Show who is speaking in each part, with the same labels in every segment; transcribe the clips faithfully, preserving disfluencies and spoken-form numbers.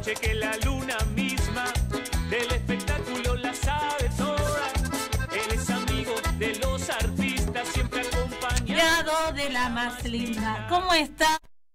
Speaker 1: noche que la luna misma del espectáculo la sabe toda. Él es amigo de los artistas, siempre acompañado
Speaker 2: de la más linda. ¿Cómo está?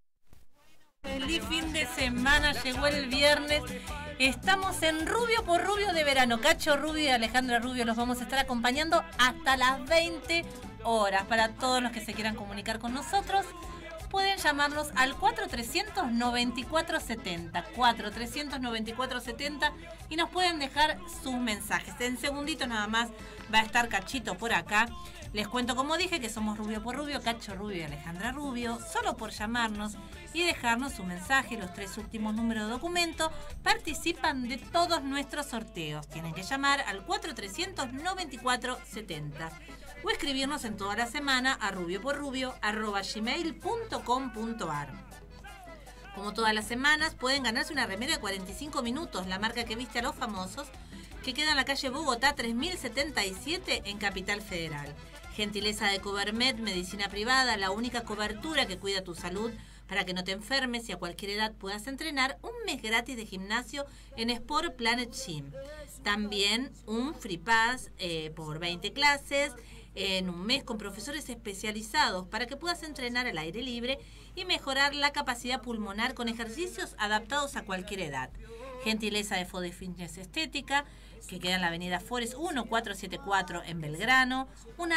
Speaker 2: Feliz fin de semana, llegó el viernes. Estamos en Rubio por Rubio de verano. Cacho Rubio y Alejandra Rubio los vamos a estar acompañando hasta las veinte horas. Para todos los que se quieran comunicar con nosotros, pueden llamarnos al cuatro trescientos noventa y cuatro setenta, cuatro trescientos noventa y cuatro setenta, y nos pueden dejar sus mensajes. En segundito nada más va a estar Cachito por acá. Les cuento, como dije, que somos Rubio por Rubio, Cacho Rubio y Alejandra Rubio. Solo por llamarnos y dejarnos su mensaje, los tres últimos números de documento, participan de todos nuestros sorteos. Tienen que llamar al cuatro trescientos noventa y cuatro setenta o escribirnos en toda la semana a rubioporrubio arroba gmail punto com punto ar. Como todas las semanas, pueden ganarse una remera de cuarenta y cinco minutos, la marca que viste a los famosos, que queda en la calle Bogotá tres mil setenta y siete en Capital Federal. Gentileza de Covermed, medicina privada, la única cobertura que cuida tu salud para que no te enfermes y a cualquier edad puedas entrenar. Un mes gratis de gimnasio en Sport Planet Gym. También un free pass eh, por veinte clases en un mes con profesores especializados para que puedas entrenar al aire libre y mejorar la capacidad pulmonar con ejercicios adaptados a cualquier edad. Gentileza de Fode Fitness Estética, que queda en la avenida Forest mil cuatrocientos setenta y cuatro en Belgrano.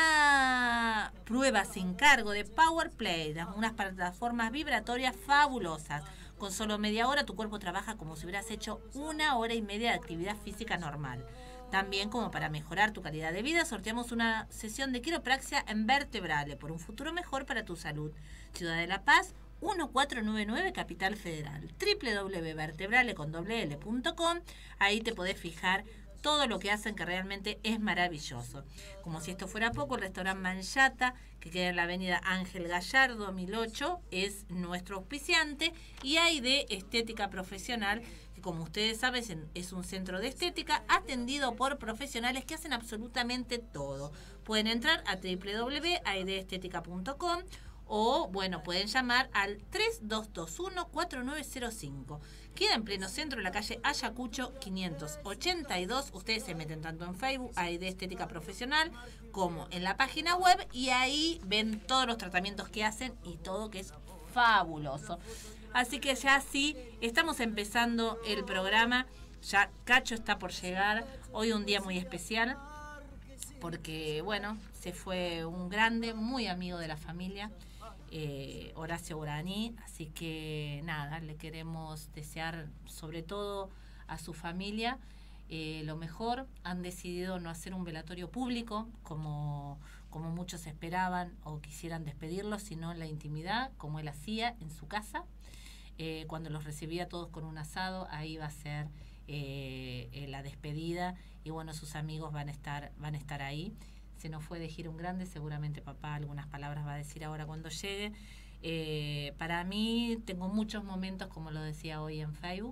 Speaker 2: Una prueba sin cargo de Power Play, unas plataformas vibratorias fabulosas. Con solo media hora tu cuerpo trabaja como si hubieras hecho una hora y media de actividad física normal. También, como para mejorar tu calidad de vida, sorteamos una sesión de quiropraxia en Vertebrale por un futuro mejor para tu salud. Ciudad de La Paz, mil cuatrocientos noventa y nueve, Capital Federal. doble u doble u doble u punto vertebrale con doble ele punto com. Ahí te podés fijar todo lo que hacen, que realmente es maravilloso. Como si esto fuera poco, el restaurante Manchata, que queda en la avenida Ángel Gallardo mil ocho, es nuestro auspiciante. Y hay de Estética Profesional, que como ustedes saben es un centro de estética atendido por profesionales que hacen absolutamente todo. Pueden entrar a doble u doble u doble u punto a i d estética punto com o, bueno, pueden llamar al tres dos dos uno, cuatro nueve cero cinco. Queda en pleno centro, en la calle Ayacucho quinientos ochenta y dos. Ustedes se meten tanto en Facebook, A I D Estética Profesional, como en la página web, y ahí ven todos los tratamientos que hacen y todo, que es fabuloso. Así que ya sí, estamos empezando el programa. Ya Cacho está por llegar. Hoy un día muy especial, porque, bueno, se fue un grande, muy amigo de la familia, eh, Horacio Guaraní. Así que nada, le queremos desear sobre todo a su familia eh, lo mejor. Han decidido no hacer un velatorio público como, como muchos esperaban o quisieran despedirlo, sino en la intimidad, como él hacía en su casa. Eh, cuando los recibía todos con un asado, ahí va a ser eh, eh, la despedida, y bueno, sus amigos van a estar, van a estar ahí. Se nos fue de gira un grande, seguramente papá algunas palabras va a decir ahora cuando llegue. Eh, para mí tengo muchos momentos, como lo decía hoy en Facebook,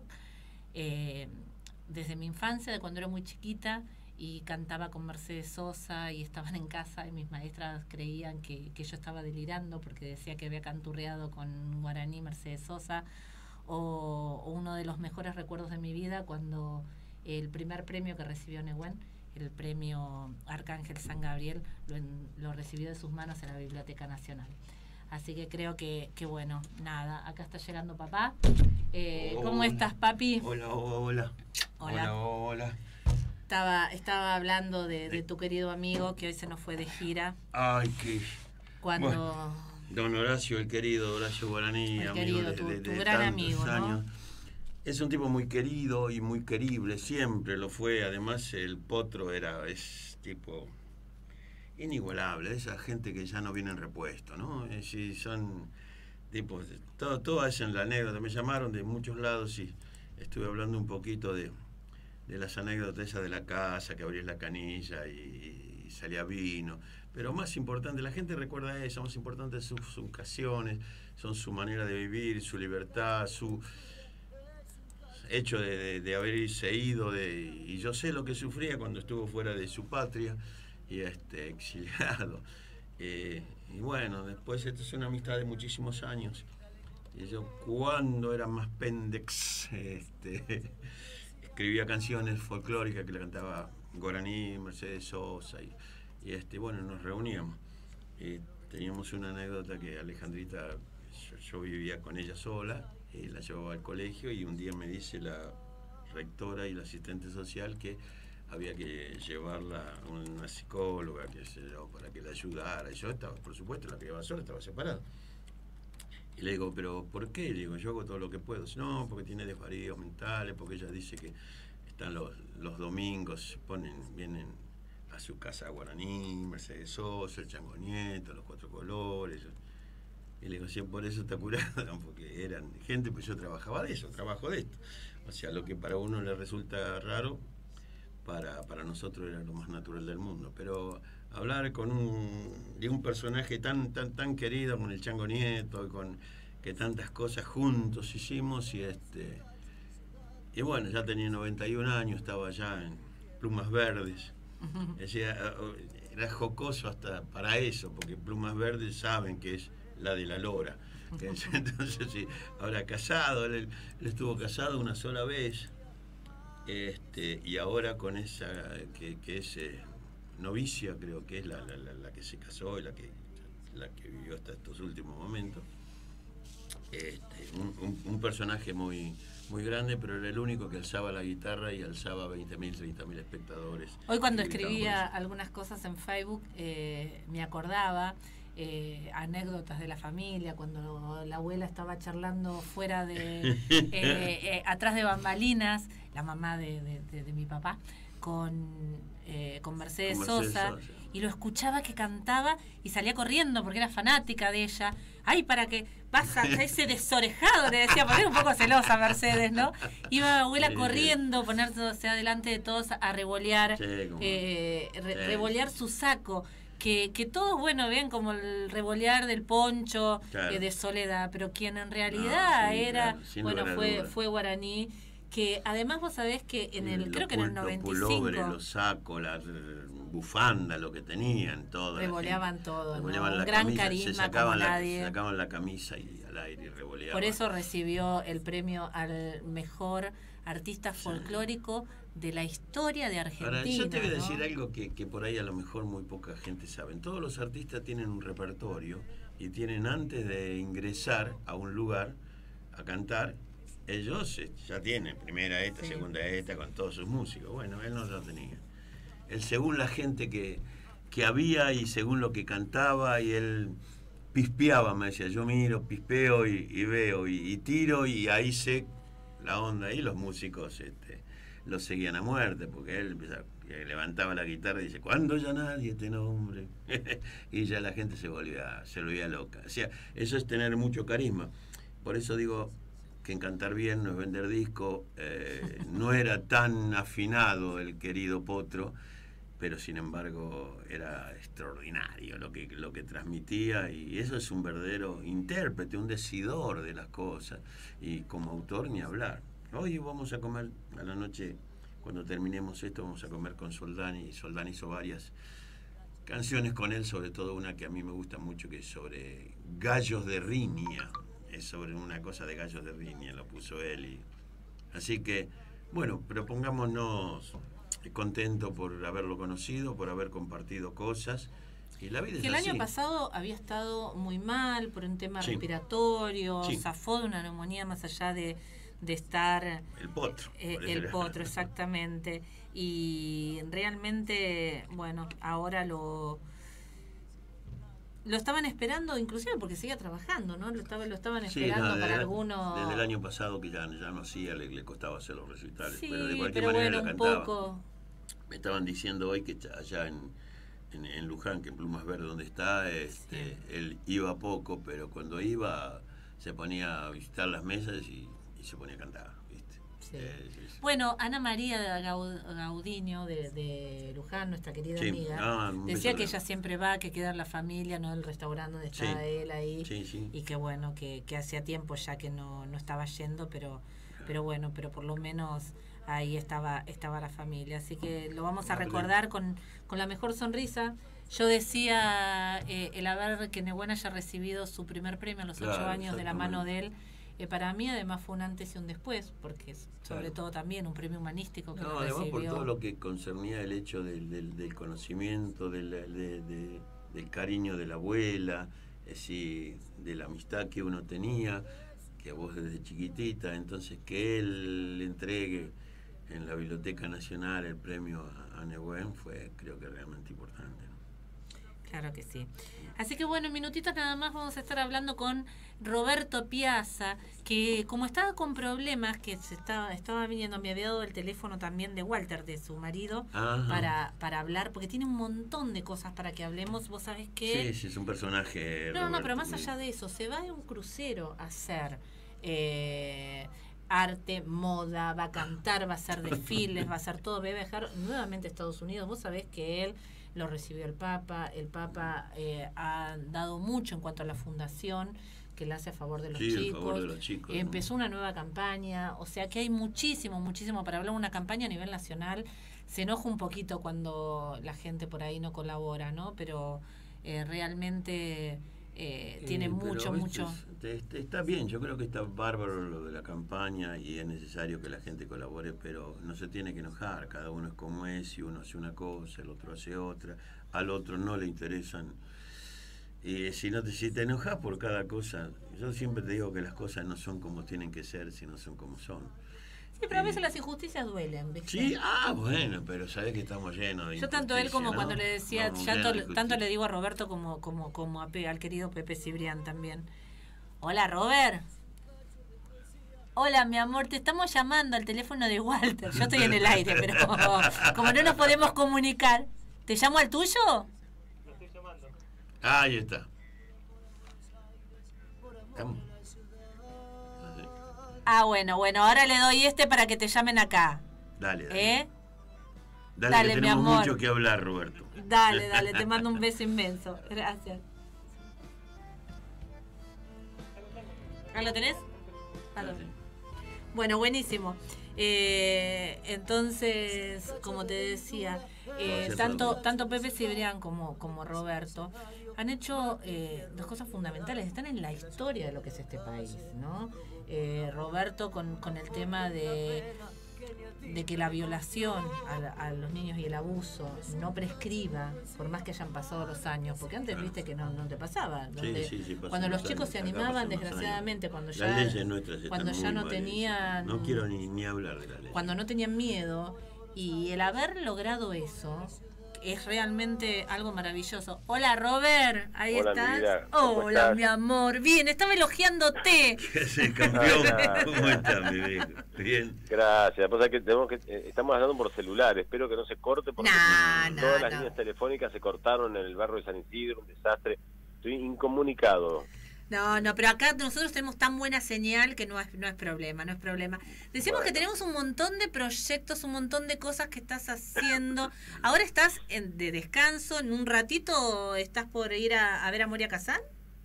Speaker 2: eh, desde mi infancia, de cuando era muy chiquita y cantaba con Mercedes Sosa y estaban en casa y mis maestras creían que, que yo estaba delirando porque decía que había canturreado con Guaraní, Mercedes Sosa. O, o uno de los mejores recuerdos de mi vida, cuando el primer premio que recibió Nehuen, el premio Arcángel San Gabriel, lo, en, lo recibió de sus manos en la Biblioteca Nacional. Así que creo que, que bueno, nada, acá está llegando papá. Eh,
Speaker 3: hola,
Speaker 2: ¿Cómo estás, papi?
Speaker 3: Hola, hola.
Speaker 2: Hola.
Speaker 3: Hola, hola.
Speaker 2: Estaba, estaba hablando de, de tu querido amigo que hoy se nos fue de gira.
Speaker 3: Ay, qué...
Speaker 2: Cuando...
Speaker 3: Bueno, don Horacio, el querido Horacio Guaraní,
Speaker 2: el
Speaker 3: amigo
Speaker 2: querido,
Speaker 3: de,
Speaker 2: tu,
Speaker 3: de,
Speaker 2: tu
Speaker 3: de
Speaker 2: gran
Speaker 3: tantos
Speaker 2: amigo,
Speaker 3: años.
Speaker 2: ¿no?
Speaker 3: Es un tipo muy querido y muy querible, siempre lo fue. Además, el Potro era, es tipo inigualable, esa gente que ya no viene en repuesto, ¿no? Es decir, son tipos, todo, todo hacen la anécdota. Me llamaron de muchos lados y estuve hablando un poquito de, de las anécdotas esas de la casa, que abrías la canilla y, y salía vino. Pero más importante, la gente recuerda eso, más importante sus, sus ocasiones, son su manera de vivir, su libertad, su hecho de, de, de haberse ido, de, y yo sé lo que sufría cuando estuvo fuera de su patria y este, exiliado. Eh, y bueno, después esto es una amistad de muchísimos años. Y yo, cuando era más pendex, este, escribía canciones folclóricas que le cantaba Guaraní, Mercedes Sosa, y, y este, bueno, nos reuníamos. Y teníamos una anécdota que Alejandrita, yo, yo vivía con ella sola, y la llevaba al colegio, y un día me dice la rectora y la asistente social que había que llevarla a una psicóloga, qué sé yo, para que la ayudara. Y yo estaba, por supuesto, la criaba sola, estaba separada. Y le digo, ¿pero por qué? Le digo, yo hago todo lo que puedo. Dice, no, porque tiene desvaríos mentales, porque ella dice que están los, los domingos, se ponen, vienen a su casa Guaraní, Mercedes Sosa, el Chango Nieto, los Cuatro Colores. Y le digo, sí, por eso está curada, porque eran gente, pues yo trabajaba de eso, trabajo de esto. O sea, lo que para uno le resulta raro, para, para nosotros era lo más natural del mundo. Pero hablar con un, de un personaje tan, tan, tan querido, con el Chango Nieto, con que tantas cosas juntos hicimos, y este y bueno, ya tenía noventa y un años, estaba ya en Plumas Verdes. Uh-huh. Decía, era jocoso hasta para eso, porque Plumas Verdes saben que es la de la Lora. Que es, entonces, sí, ahora casado, él, él estuvo casado una sola vez, este, y ahora con esa que, que es eh, novicia, creo que es la, la, la, la que se casó y la que, la que vivió hasta estos últimos momentos. Este, un, un, un personaje muy, muy grande, pero era el único que alzaba la guitarra y alzaba veinte mil, treinta mil espectadores.
Speaker 2: Hoy cuando escribía algunas cosas en Facebook eh, me acordaba eh, anécdotas de la familia, cuando la abuela estaba charlando fuera de eh, eh, atrás de bambalinas, la mamá de, de, de, de mi papá, con, eh, con Mercedes, con Mercedes Sosa, Sosa, y lo escuchaba que cantaba y salía corriendo porque era fanática de ella. Ay, para que pasa ese desorejado, le decía, porque era un poco celosa Mercedes, ¿no? Iba la abuela sí, corriendo, sí. ponerse delante de todos a revolear, sí, eh, re, sí. revolear su saco. Que, que todos, bueno, ven como el revolear del poncho, claro. eh, de Soledad, pero quien en realidad no, sí, era, claro, bueno, fue, fue Guaraní. Que además vos sabés que en el, el creo que en el noventa y cinco... Los pulóveres,
Speaker 3: los sacos, la bufanda, lo que tenían, todo.
Speaker 2: Revoleaban todo,
Speaker 3: revoleaban
Speaker 2: ¿no?
Speaker 3: la
Speaker 2: Un gran
Speaker 3: camisa,
Speaker 2: carisma
Speaker 3: se sacaban
Speaker 2: como
Speaker 3: la,
Speaker 2: nadie.
Speaker 3: Se sacaban la camisa y al aire y revoleaban.
Speaker 2: Por eso recibió el premio al mejor artista folclórico sí. de la historia de Argentina.
Speaker 3: Ahora, yo te voy a
Speaker 2: ¿no?
Speaker 3: decir algo que, que por ahí a lo mejor muy poca gente sabe. Todos los artistas tienen un repertorio y tienen, antes de ingresar a un lugar a cantar, ellos ya tienen primera esta, sí. segunda esta, con todos sus músicos. Bueno, él no lo tenía. Él, según la gente que, que había y según lo que cantaba, y él pispeaba, me decía, yo miro, pispeo y, y veo y, y tiro, y ahí sé la onda. Y los músicos este, los seguían a muerte, porque él empezaba, levantaba la guitarra y dice, ¿cuándo ya nadie te nombre? Y ya la gente se volvía, se volvía loca. O sea, eso es tener mucho carisma. Por eso digo que en Cantar Bien no es vender disco. Eh, no era tan afinado el querido Potro, pero sin embargo era extraordinario lo que, lo que transmitía, y eso es un verdadero intérprete, un decidor de las cosas, y como autor ni hablar. Hoy vamos a comer a la noche, cuando terminemos esto, vamos a comer con Soldán, y Soldán hizo varias canciones con él, sobre todo una que a mí me gusta mucho, que es sobre gallos de riña. Es sobre una cosa de gallos de riña, lo puso él. Y así que, bueno, pero pongámonos contentos por haberlo conocido, por haber compartido cosas. Y la vida
Speaker 2: que
Speaker 3: es
Speaker 2: el
Speaker 3: así.
Speaker 2: año pasado había estado muy mal por un tema
Speaker 3: sí.
Speaker 2: respiratorio,
Speaker 3: sí.
Speaker 2: zafó de una neumonía, más allá de, de estar...
Speaker 3: El potro.
Speaker 2: Eh, el potro, exactamente. Y realmente, bueno, ahora lo... Lo estaban esperando, inclusive porque seguía trabajando, ¿no? Lo, estaba, lo estaban esperando sí, no, para algunos...
Speaker 3: Desde el año pasado que ya, ya no hacía, le, le costaba hacer los recitales.
Speaker 2: Sí,
Speaker 3: pero de cualquier
Speaker 2: pero
Speaker 3: manera
Speaker 2: bueno,
Speaker 3: la
Speaker 2: un
Speaker 3: cantaba.
Speaker 2: Poco...
Speaker 3: Me estaban diciendo hoy que allá en, en, en Luján, que en Plumas Verdes donde está, este, sí. él iba poco, pero cuando iba se ponía a visitar las mesas y, y se ponía a cantar, ¿viste?
Speaker 2: Sí.
Speaker 3: Eh, sí, sí.
Speaker 2: Bueno, Ana María Gaudiño de, de Luján, nuestra querida
Speaker 3: sí.
Speaker 2: amiga,
Speaker 3: ah,
Speaker 2: decía que ella siempre va, que queda en la familia, no el restaurante donde está
Speaker 3: sí.
Speaker 2: él ahí,
Speaker 3: sí, sí.
Speaker 2: y que bueno, que, que hacía tiempo ya que no, no estaba yendo, pero, pero bueno, pero por lo menos ahí estaba, estaba la familia, así que lo vamos a recordar con, con la mejor sonrisa Yo decía, eh, el haber que Nehuen haya recibido su primer premio a los
Speaker 3: Claro,
Speaker 2: ocho años de la mano de él,
Speaker 3: exactamente.
Speaker 2: eh, para mí además fue un antes y un después, porque es sobre
Speaker 3: Claro.
Speaker 2: todo también un premio humanístico que
Speaker 3: No,
Speaker 2: lo
Speaker 3: además
Speaker 2: recibió.
Speaker 3: por todo lo que concernía el hecho del, del, del conocimiento, del, de, de, del cariño de la abuela, es decir, de la amistad que uno tenía, que a vos desde chiquitita, entonces que él le entregue en la Biblioteca Nacional el premio a, a Nehuen fue, creo que realmente importante, ¿no?
Speaker 2: Claro que sí. Así que bueno, en minutitos nada más vamos a estar hablando con Roberto Piazza, que como estaba con problemas, que se estaba, estaba viniendo, me había dado el teléfono también de Walter, de su marido, para, para hablar, porque tiene un montón de cosas para que hablemos. Vos sabés que...
Speaker 3: Sí, sí, es un personaje...
Speaker 2: No, no,
Speaker 3: Roberto,
Speaker 2: pero más
Speaker 3: muy...
Speaker 2: allá de eso, se va de un crucero a hacer... Eh, arte, moda, va a cantar, va a hacer desfiles, va a hacer todo, va a viajar nuevamente a Estados Unidos. Vos sabés que él lo recibió el Papa, el Papa eh, ha dado mucho en cuanto a la fundación que le hace a favor de los,
Speaker 3: sí,
Speaker 2: chicos.
Speaker 3: favor de los chicos,
Speaker 2: eh, empezó una nueva campaña, o sea que hay muchísimo, muchísimo para hablar, una campaña a nivel nacional. Se enoja un poquito cuando la gente por ahí no colabora, ¿no? Pero eh, realmente... Eh, tiene
Speaker 3: eh,
Speaker 2: mucho,
Speaker 3: pero,
Speaker 2: mucho...
Speaker 3: ¿viste? Está, está bien, yo creo que está bárbaro lo de la campaña y es necesario que la gente colabore, pero no se tiene que enojar, cada uno es como es, y uno hace una cosa, el otro hace otra, al otro no le interesan. Y si, no te, si te enojas por cada cosa, yo siempre te digo que las cosas no son como tienen que ser, sino son como son.
Speaker 2: Sí, pero a veces las injusticias duelen, ¿viste?
Speaker 3: Sí, ah, bueno, pero sabés que estamos llenos de
Speaker 2: Yo tanto él como
Speaker 3: ¿no?
Speaker 2: cuando le decía,
Speaker 3: no,
Speaker 2: tanto,
Speaker 3: de
Speaker 2: tanto le digo a Roberto como, como, como a Pe, al querido Pepe Cibrián también. Hola, Robert. Hola, mi amor, te estamos llamando al teléfono de Walter. Yo estoy en el aire, pero como no nos podemos comunicar, ¿te llamo al tuyo?
Speaker 4: Lo estoy llamando.
Speaker 3: Ah, ahí está. Estamos.
Speaker 2: Ah, bueno, bueno, ahora le doy este para que te llamen acá.
Speaker 3: Dale, dale.
Speaker 2: ¿Eh?
Speaker 3: Dale,
Speaker 2: Dale,
Speaker 3: que
Speaker 2: mi
Speaker 3: tenemos
Speaker 2: amor.
Speaker 3: mucho que hablar, Roberto.
Speaker 2: Dale, dale, te mando un beso inmenso. Gracias. ¿Ah, lo tenés? Ah, lo tenés. Bueno, buenísimo. Eh, entonces, como te decía, eh, tanto tanto Pepe Cibrián como, como Roberto han hecho eh, dos cosas fundamentales, están en la historia de lo que es este país, ¿no? Eh, Roberto con, con el tema de, de que la violación a, a los niños y el abuso no prescriba, por más que hayan pasado los años, porque antes viste que no, no te pasaba. Donde,
Speaker 3: sí, sí, sí,
Speaker 2: cuando los
Speaker 3: años,
Speaker 2: chicos se
Speaker 3: acá
Speaker 2: animaban,
Speaker 3: pasan los
Speaker 2: desgraciadamente, cuando
Speaker 3: Las
Speaker 2: ya,
Speaker 3: leyes nuestras están
Speaker 2: cuando ya
Speaker 3: muy
Speaker 2: no
Speaker 3: mal
Speaker 2: tenían...
Speaker 3: hechas. No quiero ni, ni hablar de la ley.
Speaker 2: Cuando no tenían miedo, y el haber logrado eso es realmente algo maravilloso. Hola, Robert, ahí
Speaker 5: Hola,
Speaker 2: estás.
Speaker 5: mi vida, ¿cómo
Speaker 2: Hola,
Speaker 5: estás?
Speaker 2: mi amor. Bien, estaba elogiándote.
Speaker 3: ¿Qué haces, campeón? ¿Cómo estás, mi viejo? Bien.
Speaker 5: Gracias. Pues, que tenemos que, eh, estamos hablando por celular. Espero que no se corte porque
Speaker 2: No,
Speaker 5: todas
Speaker 2: no,
Speaker 5: las
Speaker 2: no.
Speaker 5: líneas telefónicas se cortaron en el barrio de San Isidro, un desastre. Estoy incomunicado.
Speaker 2: No, no, pero acá nosotros tenemos tan buena señal que no es, no es problema, no es problema. Decimos
Speaker 5: Bueno.
Speaker 2: que tenemos un montón de proyectos, un montón de cosas que estás haciendo. Ahora estás en, de descanso, en un ratito estás por ir a, a ver a Moria Kazan.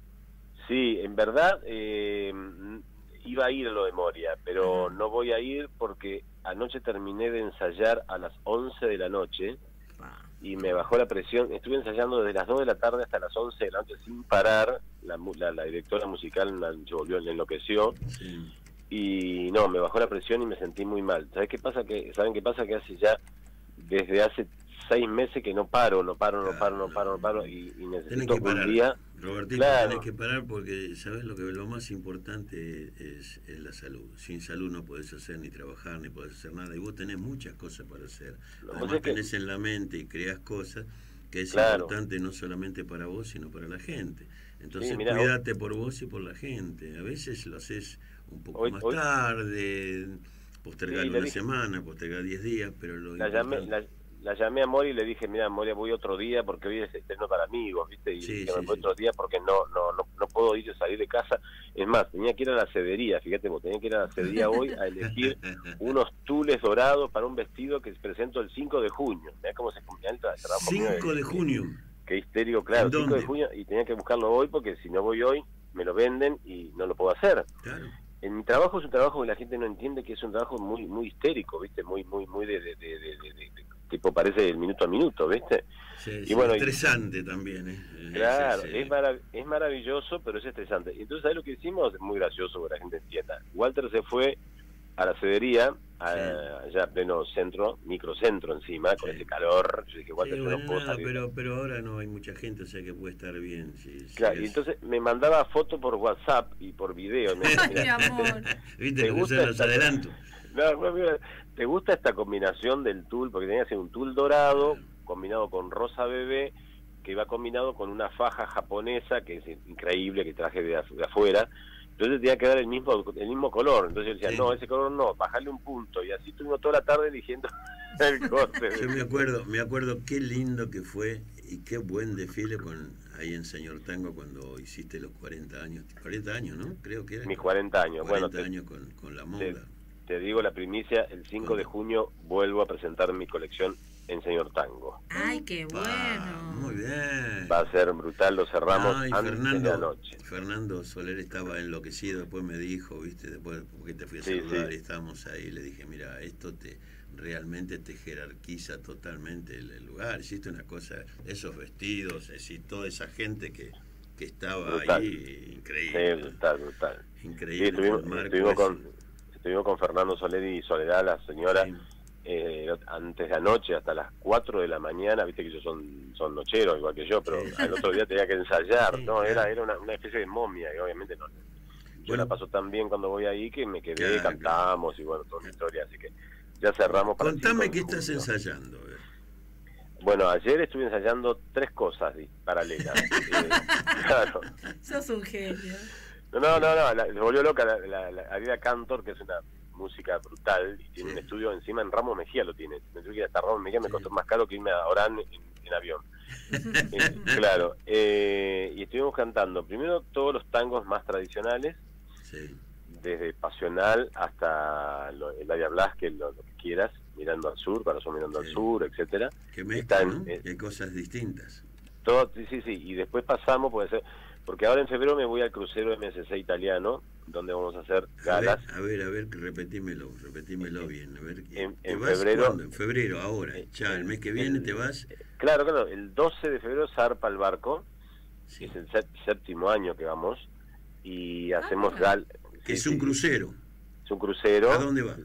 Speaker 5: Sí, en verdad eh, iba a ir a lo de Moria, pero
Speaker 2: Ajá.
Speaker 5: no voy a ir porque anoche terminé de ensayar a las once de la noche y me bajó la presión. Estuve ensayando desde las dos de la tarde hasta las once de la noche sin parar. La, la, la directora musical me se volvió, me enloqueció.
Speaker 3: Sí.
Speaker 5: Y no, me bajó la presión y me sentí muy mal. ¿Sabes qué pasa? Que ¿Saben qué pasa? Que hace ya, desde hace seis meses que no paro, no paro, no paro, no paro, no paro, y, y
Speaker 3: Tenés
Speaker 5: necesito
Speaker 3: que parar,
Speaker 5: un día...
Speaker 3: Robertito,
Speaker 5: Claro.
Speaker 3: tenés que parar porque sabes lo que lo más importante es, es la salud. Sin salud no podés hacer ni trabajar, ni podés hacer nada. Y vos tenés muchas cosas para hacer.
Speaker 5: Lo que
Speaker 3: Además
Speaker 5: pasa es que-
Speaker 3: tenés en la mente y creás cosas que es
Speaker 5: Claro.
Speaker 3: importante no solamente para vos, sino para la gente. Entonces
Speaker 5: Sí, mirá,
Speaker 3: cuídate por vos y por la gente. A veces lo haces un poco
Speaker 5: Hoy-
Speaker 3: más
Speaker 5: hoy-
Speaker 3: tarde, postergar
Speaker 5: Sí, le
Speaker 3: una
Speaker 5: dije-
Speaker 3: semana, postergar diez días, pero lo
Speaker 5: La llamé,
Speaker 3: importante-
Speaker 5: la, la llamé a Mori y le dije, mira, Moria, voy otro día porque hoy es estreno para amigos, ¿viste? Y
Speaker 3: Sí,
Speaker 5: que
Speaker 3: sí,
Speaker 5: me voy
Speaker 3: sí.
Speaker 5: otro día porque no, no, no, no puedo ir a salir de casa. Es más, tenía que ir a la cedería, fíjate vos, tenía que ir a la cedería hoy a elegir unos tules dorados para un vestido que presento el cinco de junio. Mirá cómo se cumple el trabajo mío
Speaker 3: cinco de junio.
Speaker 5: Qué histérico, claro,
Speaker 3: ¿En
Speaker 5: cinco
Speaker 3: dónde?
Speaker 5: de junio, y tenía que buscarlo hoy porque si no voy hoy me lo venden y no lo puedo hacer.
Speaker 3: Claro.
Speaker 5: En mi trabajo es un trabajo que la gente no entiende, que es un trabajo muy muy histérico, ¿viste? Muy muy muy de, de, de, de, de, de- tipo parece el minuto a minuto, ¿viste?
Speaker 3: Sí,
Speaker 5: y
Speaker 3: sí,
Speaker 5: bueno,
Speaker 3: estresante y, también, ¿eh?
Speaker 5: Claro,
Speaker 3: sí, sí.
Speaker 5: Es, marav es maravilloso, pero es estresante. Entonces, ¿sabes lo que hicimos? Es muy gracioso que la gente entienda. Walter se fue a la cedería, a, sí. allá pleno centro, microcentro encima, con sí. ese calor. Yo dije, Walter, sí, yo bueno, no puedo salir.
Speaker 3: Pero, pero ahora no hay mucha gente, o sea que puede estar bien. Sí,
Speaker 5: claro,
Speaker 3: sí,
Speaker 5: y entonces me mandaba fotos por WhatsApp y por video. Me decía,
Speaker 2: Ay, mi amor.
Speaker 3: ¿Viste lo que son los adelantos?
Speaker 5: No, no, mira, ¿te gusta esta combinación del tul? Porque tenía que ser un tul dorado combinado con rosa bebé, que iba combinado con una faja japonesa, que es increíble, que traje de, de afuera. Entonces tenía que dar el mismo el mismo color. Entonces yo decía, sí. no, ese color no, bajarle un punto. Y así estuvimos toda la tarde eligiendo el corte.
Speaker 3: Yo me acuerdo, me acuerdo qué lindo que fue y qué buen desfile con ahí en Señor Tango cuando hiciste los cuarenta años. cuarenta años, ¿no? Creo que era.
Speaker 5: Mis cuarenta años.
Speaker 3: cuarenta
Speaker 5: bueno,
Speaker 3: años te, con, con la moda.
Speaker 5: Te, te digo la primicia, el cinco de junio vuelvo a presentar mi colección en Señor Tango.
Speaker 2: Ay, qué bueno.
Speaker 3: Ah, muy bien.
Speaker 5: Va a ser brutal, lo cerramos
Speaker 3: Ay,
Speaker 5: antes
Speaker 3: Fernando,
Speaker 5: de la noche.
Speaker 3: Fernando Soler estaba enloquecido, después me dijo, viste, después porque te fui a
Speaker 5: sí,
Speaker 3: saludar
Speaker 5: sí.
Speaker 3: y estábamos ahí, le dije, mira, esto te realmente te jerarquiza totalmente el, el lugar, hiciste una cosa, esos vestidos, es decir, toda esa gente que, que estaba brutal. Ahí, increíble.
Speaker 5: Sí, brutal, brutal.
Speaker 3: Increíble.
Speaker 5: Sí, estuvimos, estuvimos, con, estuvimos con Fernando Soler y Soledad, la señora, sí. Eh, antes de anoche hasta las cuatro de la mañana, viste que ellos son son nocheros igual que yo, pero sí. al otro día tenía que ensayar, sí, no, era era una, una especie de momia, y obviamente no. Yo bueno, la paso tan bien cuando voy ahí que me quedé, claro, cantamos claro. y bueno, toda la historia, así que ya cerramos para
Speaker 3: Contame qué estás ensayando. A ver.
Speaker 5: Bueno, ayer estuve ensayando tres cosas paralelas. eh, claro.
Speaker 2: Sos un genio.
Speaker 5: No, no, no, no la, se volvió loca la, la, la Arida Cantor, que es una música brutal, y tiene sí. un estudio encima en Ramos Mejía, lo tiene. Me tuve que ir hasta Ramos Mejía, me sí. costó más caro que irme a Orán en, en avión. eh, claro, eh, y estuvimos cantando primero todos los tangos más tradicionales,
Speaker 3: sí.
Speaker 5: desde Pasional hasta lo, el Eladia Blasque, lo, lo que quieras, mirando al sur, Corazón mirando sí. al sur, etcétera.
Speaker 3: Que mezclan, ¿no? eh, que cosas distintas.
Speaker 5: Todo, sí, sí, sí, y después pasamos, puede ser, porque ahora en febrero me voy al crucero M S C italiano, donde vamos a hacer galas.
Speaker 3: A ver, a ver, a ver repetímelo, repetímelo bien. A ver,
Speaker 5: en,
Speaker 3: ¿te
Speaker 5: en
Speaker 3: vas
Speaker 5: febrero,
Speaker 3: cuándo? En febrero, ahora, ya, el mes que viene
Speaker 5: el,
Speaker 3: te vas.
Speaker 5: Claro, claro, el doce de febrero zarpa el barco,
Speaker 3: sí.
Speaker 5: es el séptimo año que vamos, y hacemos ah, gal...
Speaker 3: Que sí, es un crucero.
Speaker 5: Es un crucero.
Speaker 3: ¿A dónde va?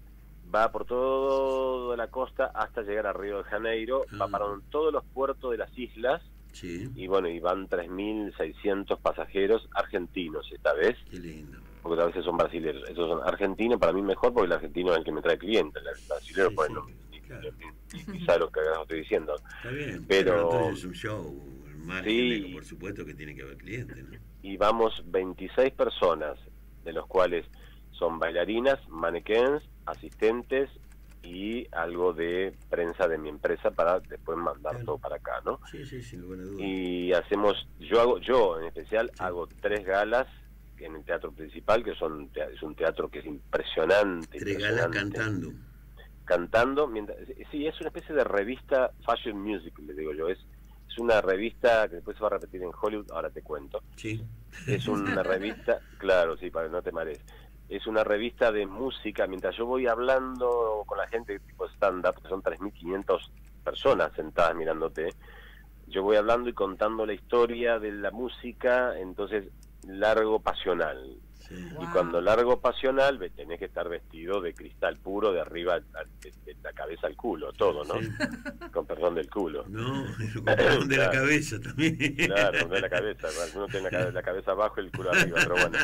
Speaker 5: Va por toda la costa hasta llegar a Río de Janeiro, ah. va parando en todos los puertos de las islas.
Speaker 3: Sí.
Speaker 5: Y bueno, y van tres mil seiscientos pasajeros argentinos esta vez.
Speaker 3: Qué lindo.
Speaker 5: Porque a veces son brasileños. Esos son argentinos, para mí mejor, porque el argentino es el que me trae clientes. El brasileño, sí, pues sí, no, ni, claro. ni, ni, ni sabe lo que estoy diciendo.
Speaker 3: Está bien,
Speaker 5: pero,
Speaker 3: pero entonces es un show, más
Speaker 5: sí,
Speaker 3: por supuesto que tiene que haber clientes, ¿no?
Speaker 5: Y vamos veintiséis personas, de los cuales son bailarinas, manequens, asistentes y algo de prensa de mi empresa para después mandar claro. todo para acá, ¿no?
Speaker 3: Sí, sí, sin lugar a dudas.
Speaker 5: Y hacemos, yo hago, yo en especial sí. hago tres galas en el teatro principal, que son es un teatro que es impresionante.
Speaker 3: Tres
Speaker 5: impresionante.
Speaker 3: galas cantando.
Speaker 5: Cantando, mientras, sí, es una especie de revista Fashion Music, le digo yo, es es una revista que después se va a repetir en Hollywood, ahora te cuento.
Speaker 3: Sí.
Speaker 5: Es una revista, claro, sí, para que no te marees. Es una revista de música, mientras yo voy hablando con la gente tipo stand-up, que son tres mil quinientas personas sentadas mirándote, yo voy hablando y contando la historia de la música, entonces largo pasional.
Speaker 3: Sí.
Speaker 5: Y
Speaker 2: wow.
Speaker 5: cuando largo pasional, tenés que estar vestido de cristal puro, de arriba, de, de la cabeza al culo, todo, ¿no? Sí. Con perdón del culo.
Speaker 3: No, con perdón de claro. la cabeza también.
Speaker 5: Claro, de la cabeza. Uno tiene la, la cabeza abajo y el culo arriba, pero bueno.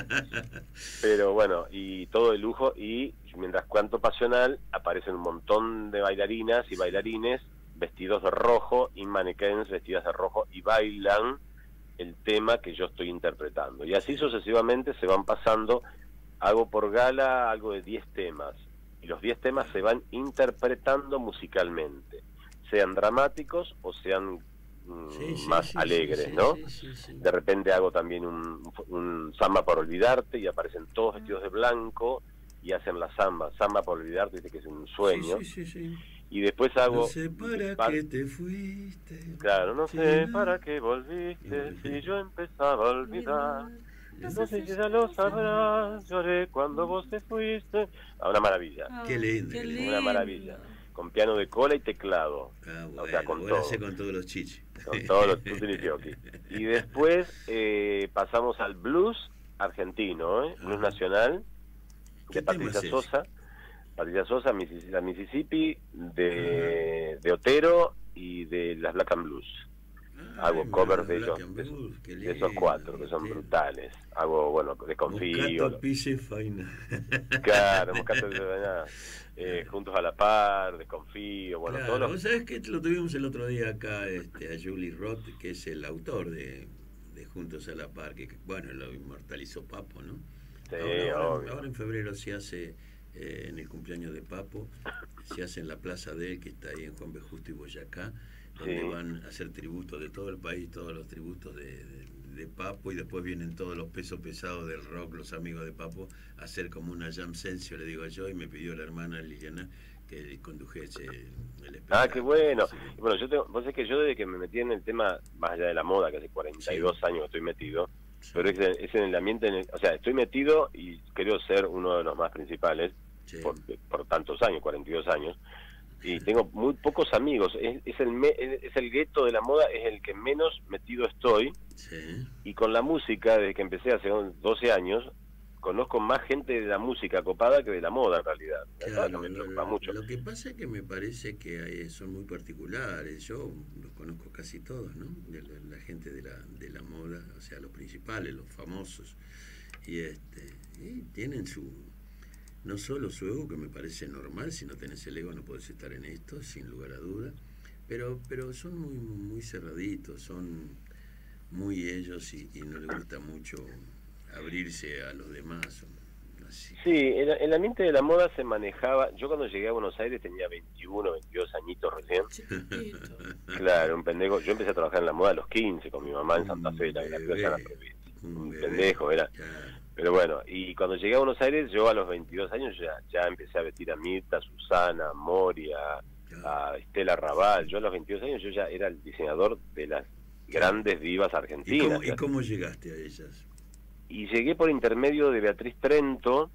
Speaker 5: Pero bueno, y todo de lujo. Y mientras cuanto pasional, aparecen un montón de bailarinas y bailarines vestidos de rojo y manequens vestidas de rojo y bailan el tema que yo estoy interpretando. Y así sucesivamente se van pasando, hago por gala algo de diez temas, y los diez temas se van interpretando musicalmente, sean dramáticos o sean mm, sí, sí, más sí, alegres, sí, ¿no?
Speaker 3: Sí, sí, sí.
Speaker 5: De repente hago también un, un samba para olvidarte, y aparecen todos vestidos de blanco, y hacen la samba, samba para olvidarte, dice que es un sueño.
Speaker 3: Sí, sí, sí, sí.
Speaker 5: Y después hago...
Speaker 3: No sé para, para qué te fuiste.
Speaker 5: Claro, no sé sí, para qué volviste, sí. si yo empezaba a olvidar. No, no sé si ya lo sabrás, lloré cuando vos te fuiste. Ah, una maravilla.
Speaker 3: Oh, qué lindo.
Speaker 2: Qué lindo.
Speaker 5: Una maravilla. con piano de cola y teclado.
Speaker 3: Ah, bueno,
Speaker 5: O sea, con
Speaker 3: vos
Speaker 5: todo.
Speaker 3: lo hacés con todos los chichis.
Speaker 5: Con todos los tutti frutti. Y después eh, pasamos al blues argentino, ¿eh? Blues
Speaker 3: Ajá.
Speaker 5: nacional,
Speaker 3: ¿Qué
Speaker 5: de Patricia
Speaker 3: tema es
Speaker 5: Sosa. Patricia Sosa, Missis- la Mississippi, de, de Otero y de las Black and Blues.
Speaker 3: Ah,
Speaker 5: Hago
Speaker 3: ay,
Speaker 5: covers
Speaker 3: bueno,
Speaker 5: de
Speaker 3: Black
Speaker 5: ellos,
Speaker 3: and
Speaker 5: de,
Speaker 3: Blues, qué
Speaker 5: de esos
Speaker 3: lindo,
Speaker 5: cuatro, que son
Speaker 3: sí.
Speaker 5: brutales. Hago, bueno, Desconfío.
Speaker 3: Moscato, Pille, Faina.
Speaker 5: Claro, Moscato de Faina, eh, Juntos a la Par, Desconfío, bueno,
Speaker 3: Claro,
Speaker 5: todos los...
Speaker 3: vos sabés que lo tuvimos el otro día acá este, a Julie Roth, que es el autor de, de Juntos a la Par, que bueno, lo inmortalizó Papo, ¿no?
Speaker 5: Sí,
Speaker 3: ahora, ahora-
Speaker 5: obvio.
Speaker 3: ahora en febrero se hace, eh, en el cumpleaños de Papo, se hace en la plaza de él, que está ahí en Juan B. Justo y Boyacá, donde
Speaker 5: Sí.
Speaker 3: van a hacer tributos de todo el país, todos los tributos de, de, de Papo, y después vienen todos los pesos pesados del rock, los amigos de Papo, a hacer como una jam session, le digo yo, y me pidió la hermana Liliana que condujese el espectáculo.
Speaker 5: Ah, qué bueno.
Speaker 3: Sí.
Speaker 5: Bueno, yo tengo, vos sabés que yo desde que me metí en el tema, más allá de la moda, que hace cuarenta y dos
Speaker 3: Sí.
Speaker 5: años que estoy metido,
Speaker 3: Sí.
Speaker 5: pero es, es en el ambiente, en el- o sea, estoy metido y creo ser uno de los más principales
Speaker 3: Sí.
Speaker 5: por, por tantos años, cuarenta y dos años, y tengo muy pocos amigos. Es, es el me- es el gueto de la moda, es el que menos metido estoy,
Speaker 3: Sí.
Speaker 5: y con la música, desde que empecé hace doce años, conozco más gente de la música copada que de la moda en realidad. Eso
Speaker 3: Claro,
Speaker 5: no me
Speaker 3: lo,
Speaker 5: preocupa
Speaker 3: lo-
Speaker 5: mucho.
Speaker 3: lo que pasa es que me parece que hay- son muy particulares. Yo los conozco casi todos, ¿no? De la, la gente de la, de la moda, o sea, los principales, los famosos. Y este y tienen su, no solo su ego, que me parece normal, si no tenés el ego no podés estar en esto, sin lugar a duda, pero, pero son muy, muy cerraditos, son muy ellos y, y no les gusta mucho abrirse a los demás. Así.
Speaker 5: Sí, el, el ambiente de la moda se manejaba. Yo cuando llegué a Buenos Aires tenía veintiuno, veintidós añitos recién.
Speaker 2: Chiquitito.
Speaker 5: Claro, un pendejo. Yo empecé a trabajar en la moda a los quince con mi mamá en Santa Fe, la, la ciudad de la provincia. Un
Speaker 3: bebé,
Speaker 5: pendejo era.
Speaker 3: claro.
Speaker 5: Pero bueno, y cuando llegué a Buenos Aires, yo a los veintidós años ya, ya empecé a vestir a Mirta, Susana, Moria, a Estela Raval. Yo a los veintidós años yo ya era el diseñador de las grandes divas
Speaker 3: ¿Y
Speaker 5: argentinas.
Speaker 3: cómo, ¿Y cómo llegaste a ellas?
Speaker 5: Y llegué por intermedio de Beatriz Trento,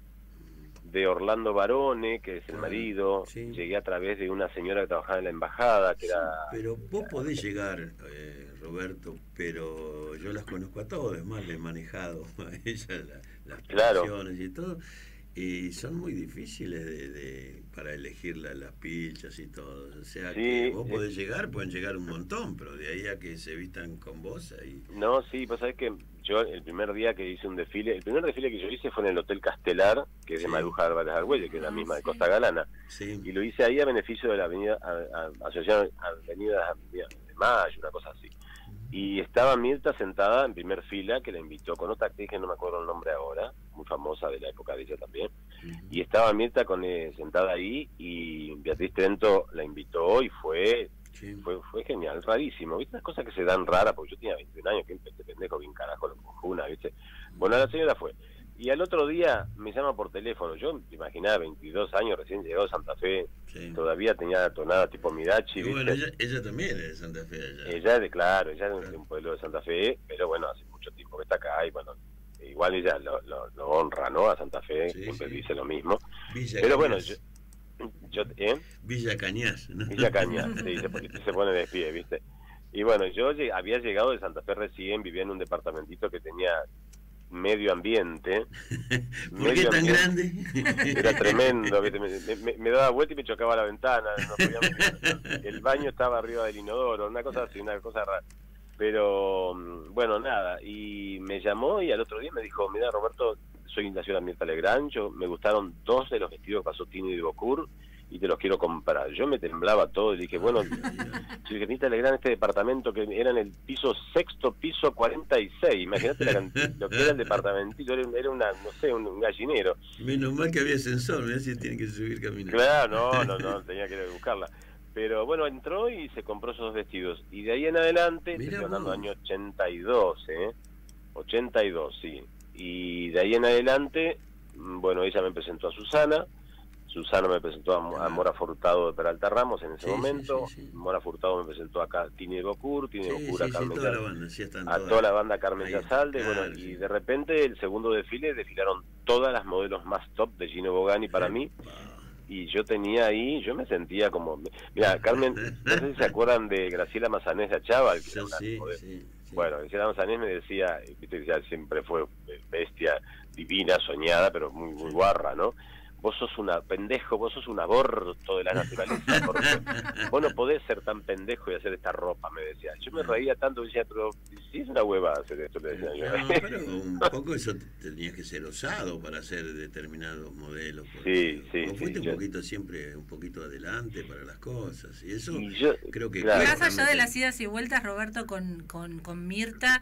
Speaker 5: de Orlando Barone, que es el
Speaker 3: Ah,
Speaker 5: marido.
Speaker 3: sí.
Speaker 5: Llegué a través de una señora que trabajaba en la embajada, que era...
Speaker 3: Pero vos podés llegar, eh, Roberto, pero yo las conozco a todas, es más, le he manejado a ellas la- las
Speaker 5: Claro.
Speaker 3: producciones y todo, y son muy difíciles de, de- para elegir la- las pilchas y todo. O sea,
Speaker 5: Sí,
Speaker 3: que vos
Speaker 5: eh.
Speaker 3: podés llegar, pueden llegar un montón, pero de ahí a que se vistan con vos, ahí...
Speaker 5: No, sí, pues sabés que yo el primer día que hice un desfile, el primer desfile que yo hice fue en el Hotel Castelar, que es de
Speaker 3: Sí.
Speaker 5: Maruja Álvarez Argüelles, que es la
Speaker 2: Ah,
Speaker 5: misma de
Speaker 2: sí.
Speaker 5: Costa Galana.
Speaker 3: Sí,
Speaker 5: Y lo hice ahí a beneficio de la avenida a- a- Asociación Avenidas de Mayo, una cosa así. Y estaba Mirta sentada en primer fila, que la invitó con otra actriz que no me acuerdo el nombre ahora, muy famosa de la época de ella también. Y estaba Mirta con, eh, sentada ahí, y Beatriz Trento la invitó y fue
Speaker 3: sí.
Speaker 5: fue fue genial, rarísimo. ¿Viste? Las cosas que se dan raras, porque yo tenía veintiún años, que este pendejo bien carajo lo cojuna, ¿viste? Bueno, la señora fue. Y al otro día me llama por teléfono. Yo me imaginaba veintidós años, recién llegado a Santa Fe,
Speaker 3: Sí.
Speaker 5: todavía tenía la tonada tipo Midachi,
Speaker 3: Y
Speaker 5: ¿viste?
Speaker 3: bueno, ella, ella también es de Santa Fe. Allá.
Speaker 5: Ella es de, claro, ella es de un-
Speaker 3: Claro.
Speaker 5: de un pueblo de Santa Fe, pero bueno, hace mucho tiempo que está acá y bueno, igual ella lo, lo, lo honra, ¿no? A Santa Fe,
Speaker 3: Sí,
Speaker 5: siempre
Speaker 3: sí.
Speaker 5: dice lo mismo.
Speaker 3: Villa
Speaker 5: Pero bueno,
Speaker 3: Cañas.
Speaker 5: yo, yo ¿eh?
Speaker 3: Villa Cañas, ¿no?
Speaker 5: Villa Cañas, sí, se, pone- se pone de pie, ¿viste? Y bueno, yo lleg- había llegado de Santa Fe recién, vivía en un departamentito que tenía medio ambiente.
Speaker 3: ¿Por qué
Speaker 5: medio
Speaker 3: tan
Speaker 5: ambiente.
Speaker 3: grande?
Speaker 5: Era tremendo, ¿viste? Me, me- me daba vuelta y me chocaba la ventana. No podía mirar. El baño estaba arriba del inodoro, una cosa así, una cosa rara. Pero mm, bueno, nada. Y me llamó y al otro día me dijo: mira, Roberto, soy la señora Mirta Legrand. Yo, me gustaron dos de los vestidos que pasó Tini de Bocur y te los quiero comprar. Yo me temblaba todo y dije: bueno, yo dije, Mirta Legrand, este departamento que era en el piso sexto, piso cuarenta y seis. Imagínate la cantidad- lo que era el departamentito, era, era una, no sé, un, un gallinero.
Speaker 3: Menos mal que había ascensor, mirá si tiene que subir caminando.
Speaker 5: Claro, no, no, no, tenía que ir a buscarla. Pero bueno, entró y se compró esos dos vestidos. Y de ahí en adelante,
Speaker 3: Mirá
Speaker 5: estoy hablando
Speaker 3: vos.
Speaker 5: año ochenta y dos, ¿eh? ochenta y dos, sí. Y de ahí en adelante, mm, bueno, ella me presentó a Susana. Susana me presentó a, Mo- a Mora Furtado de Peralta Ramos en ese
Speaker 3: Sí, sí,
Speaker 5: momento.
Speaker 3: sí, sí.
Speaker 5: Mora Furtado me presentó acá Tini de Bocur, Tini de
Speaker 3: Sí,
Speaker 5: Bocur
Speaker 3: sí,
Speaker 5: a
Speaker 3: sí,
Speaker 5: Carmen
Speaker 3: toda la
Speaker 5: Yaz-
Speaker 3: banda, sí están
Speaker 5: a
Speaker 3: todas.
Speaker 5: toda la banda Carmen
Speaker 3: Ahí,
Speaker 5: Yazalde,
Speaker 3: claro,
Speaker 5: bueno,
Speaker 3: sí.
Speaker 5: y de repente el segundo desfile desfilaron todas las modelos más top de Gino Bogani para mí.
Speaker 3: Ah,
Speaker 5: y yo tenía ahí, yo me sentía como... Mira, Carmen, no sé si se acuerdan de Graciela Mazanés de Achával, que
Speaker 3: Sí,
Speaker 5: era una
Speaker 3: sí,
Speaker 5: joven.
Speaker 3: sí, sí.
Speaker 5: Bueno, Graciela Mazanés me decía, viste, decía, siempre fue bestia, divina, soñada, pero muy, muy guarra, ¿no? Vos sos una pendejo, vos sos un aborto de la naturaleza, porque vos no podés ser tan pendejo y hacer esta ropa, me decía. Yo me reía tanto, decía, pero sí es una hueva hacer esto, le decía yo.
Speaker 3: No, pero un poco eso tenías que ser osado para hacer determinados modelos.
Speaker 5: Sí, sí,
Speaker 3: vos fuiste
Speaker 5: sí,
Speaker 3: un
Speaker 5: yo...
Speaker 3: poquito siempre, un poquito adelante para las cosas, y eso
Speaker 5: y yo,
Speaker 3: creo que...
Speaker 5: claro.
Speaker 2: Más allá de las idas y vueltas, Roberto, con, con, con Mirta,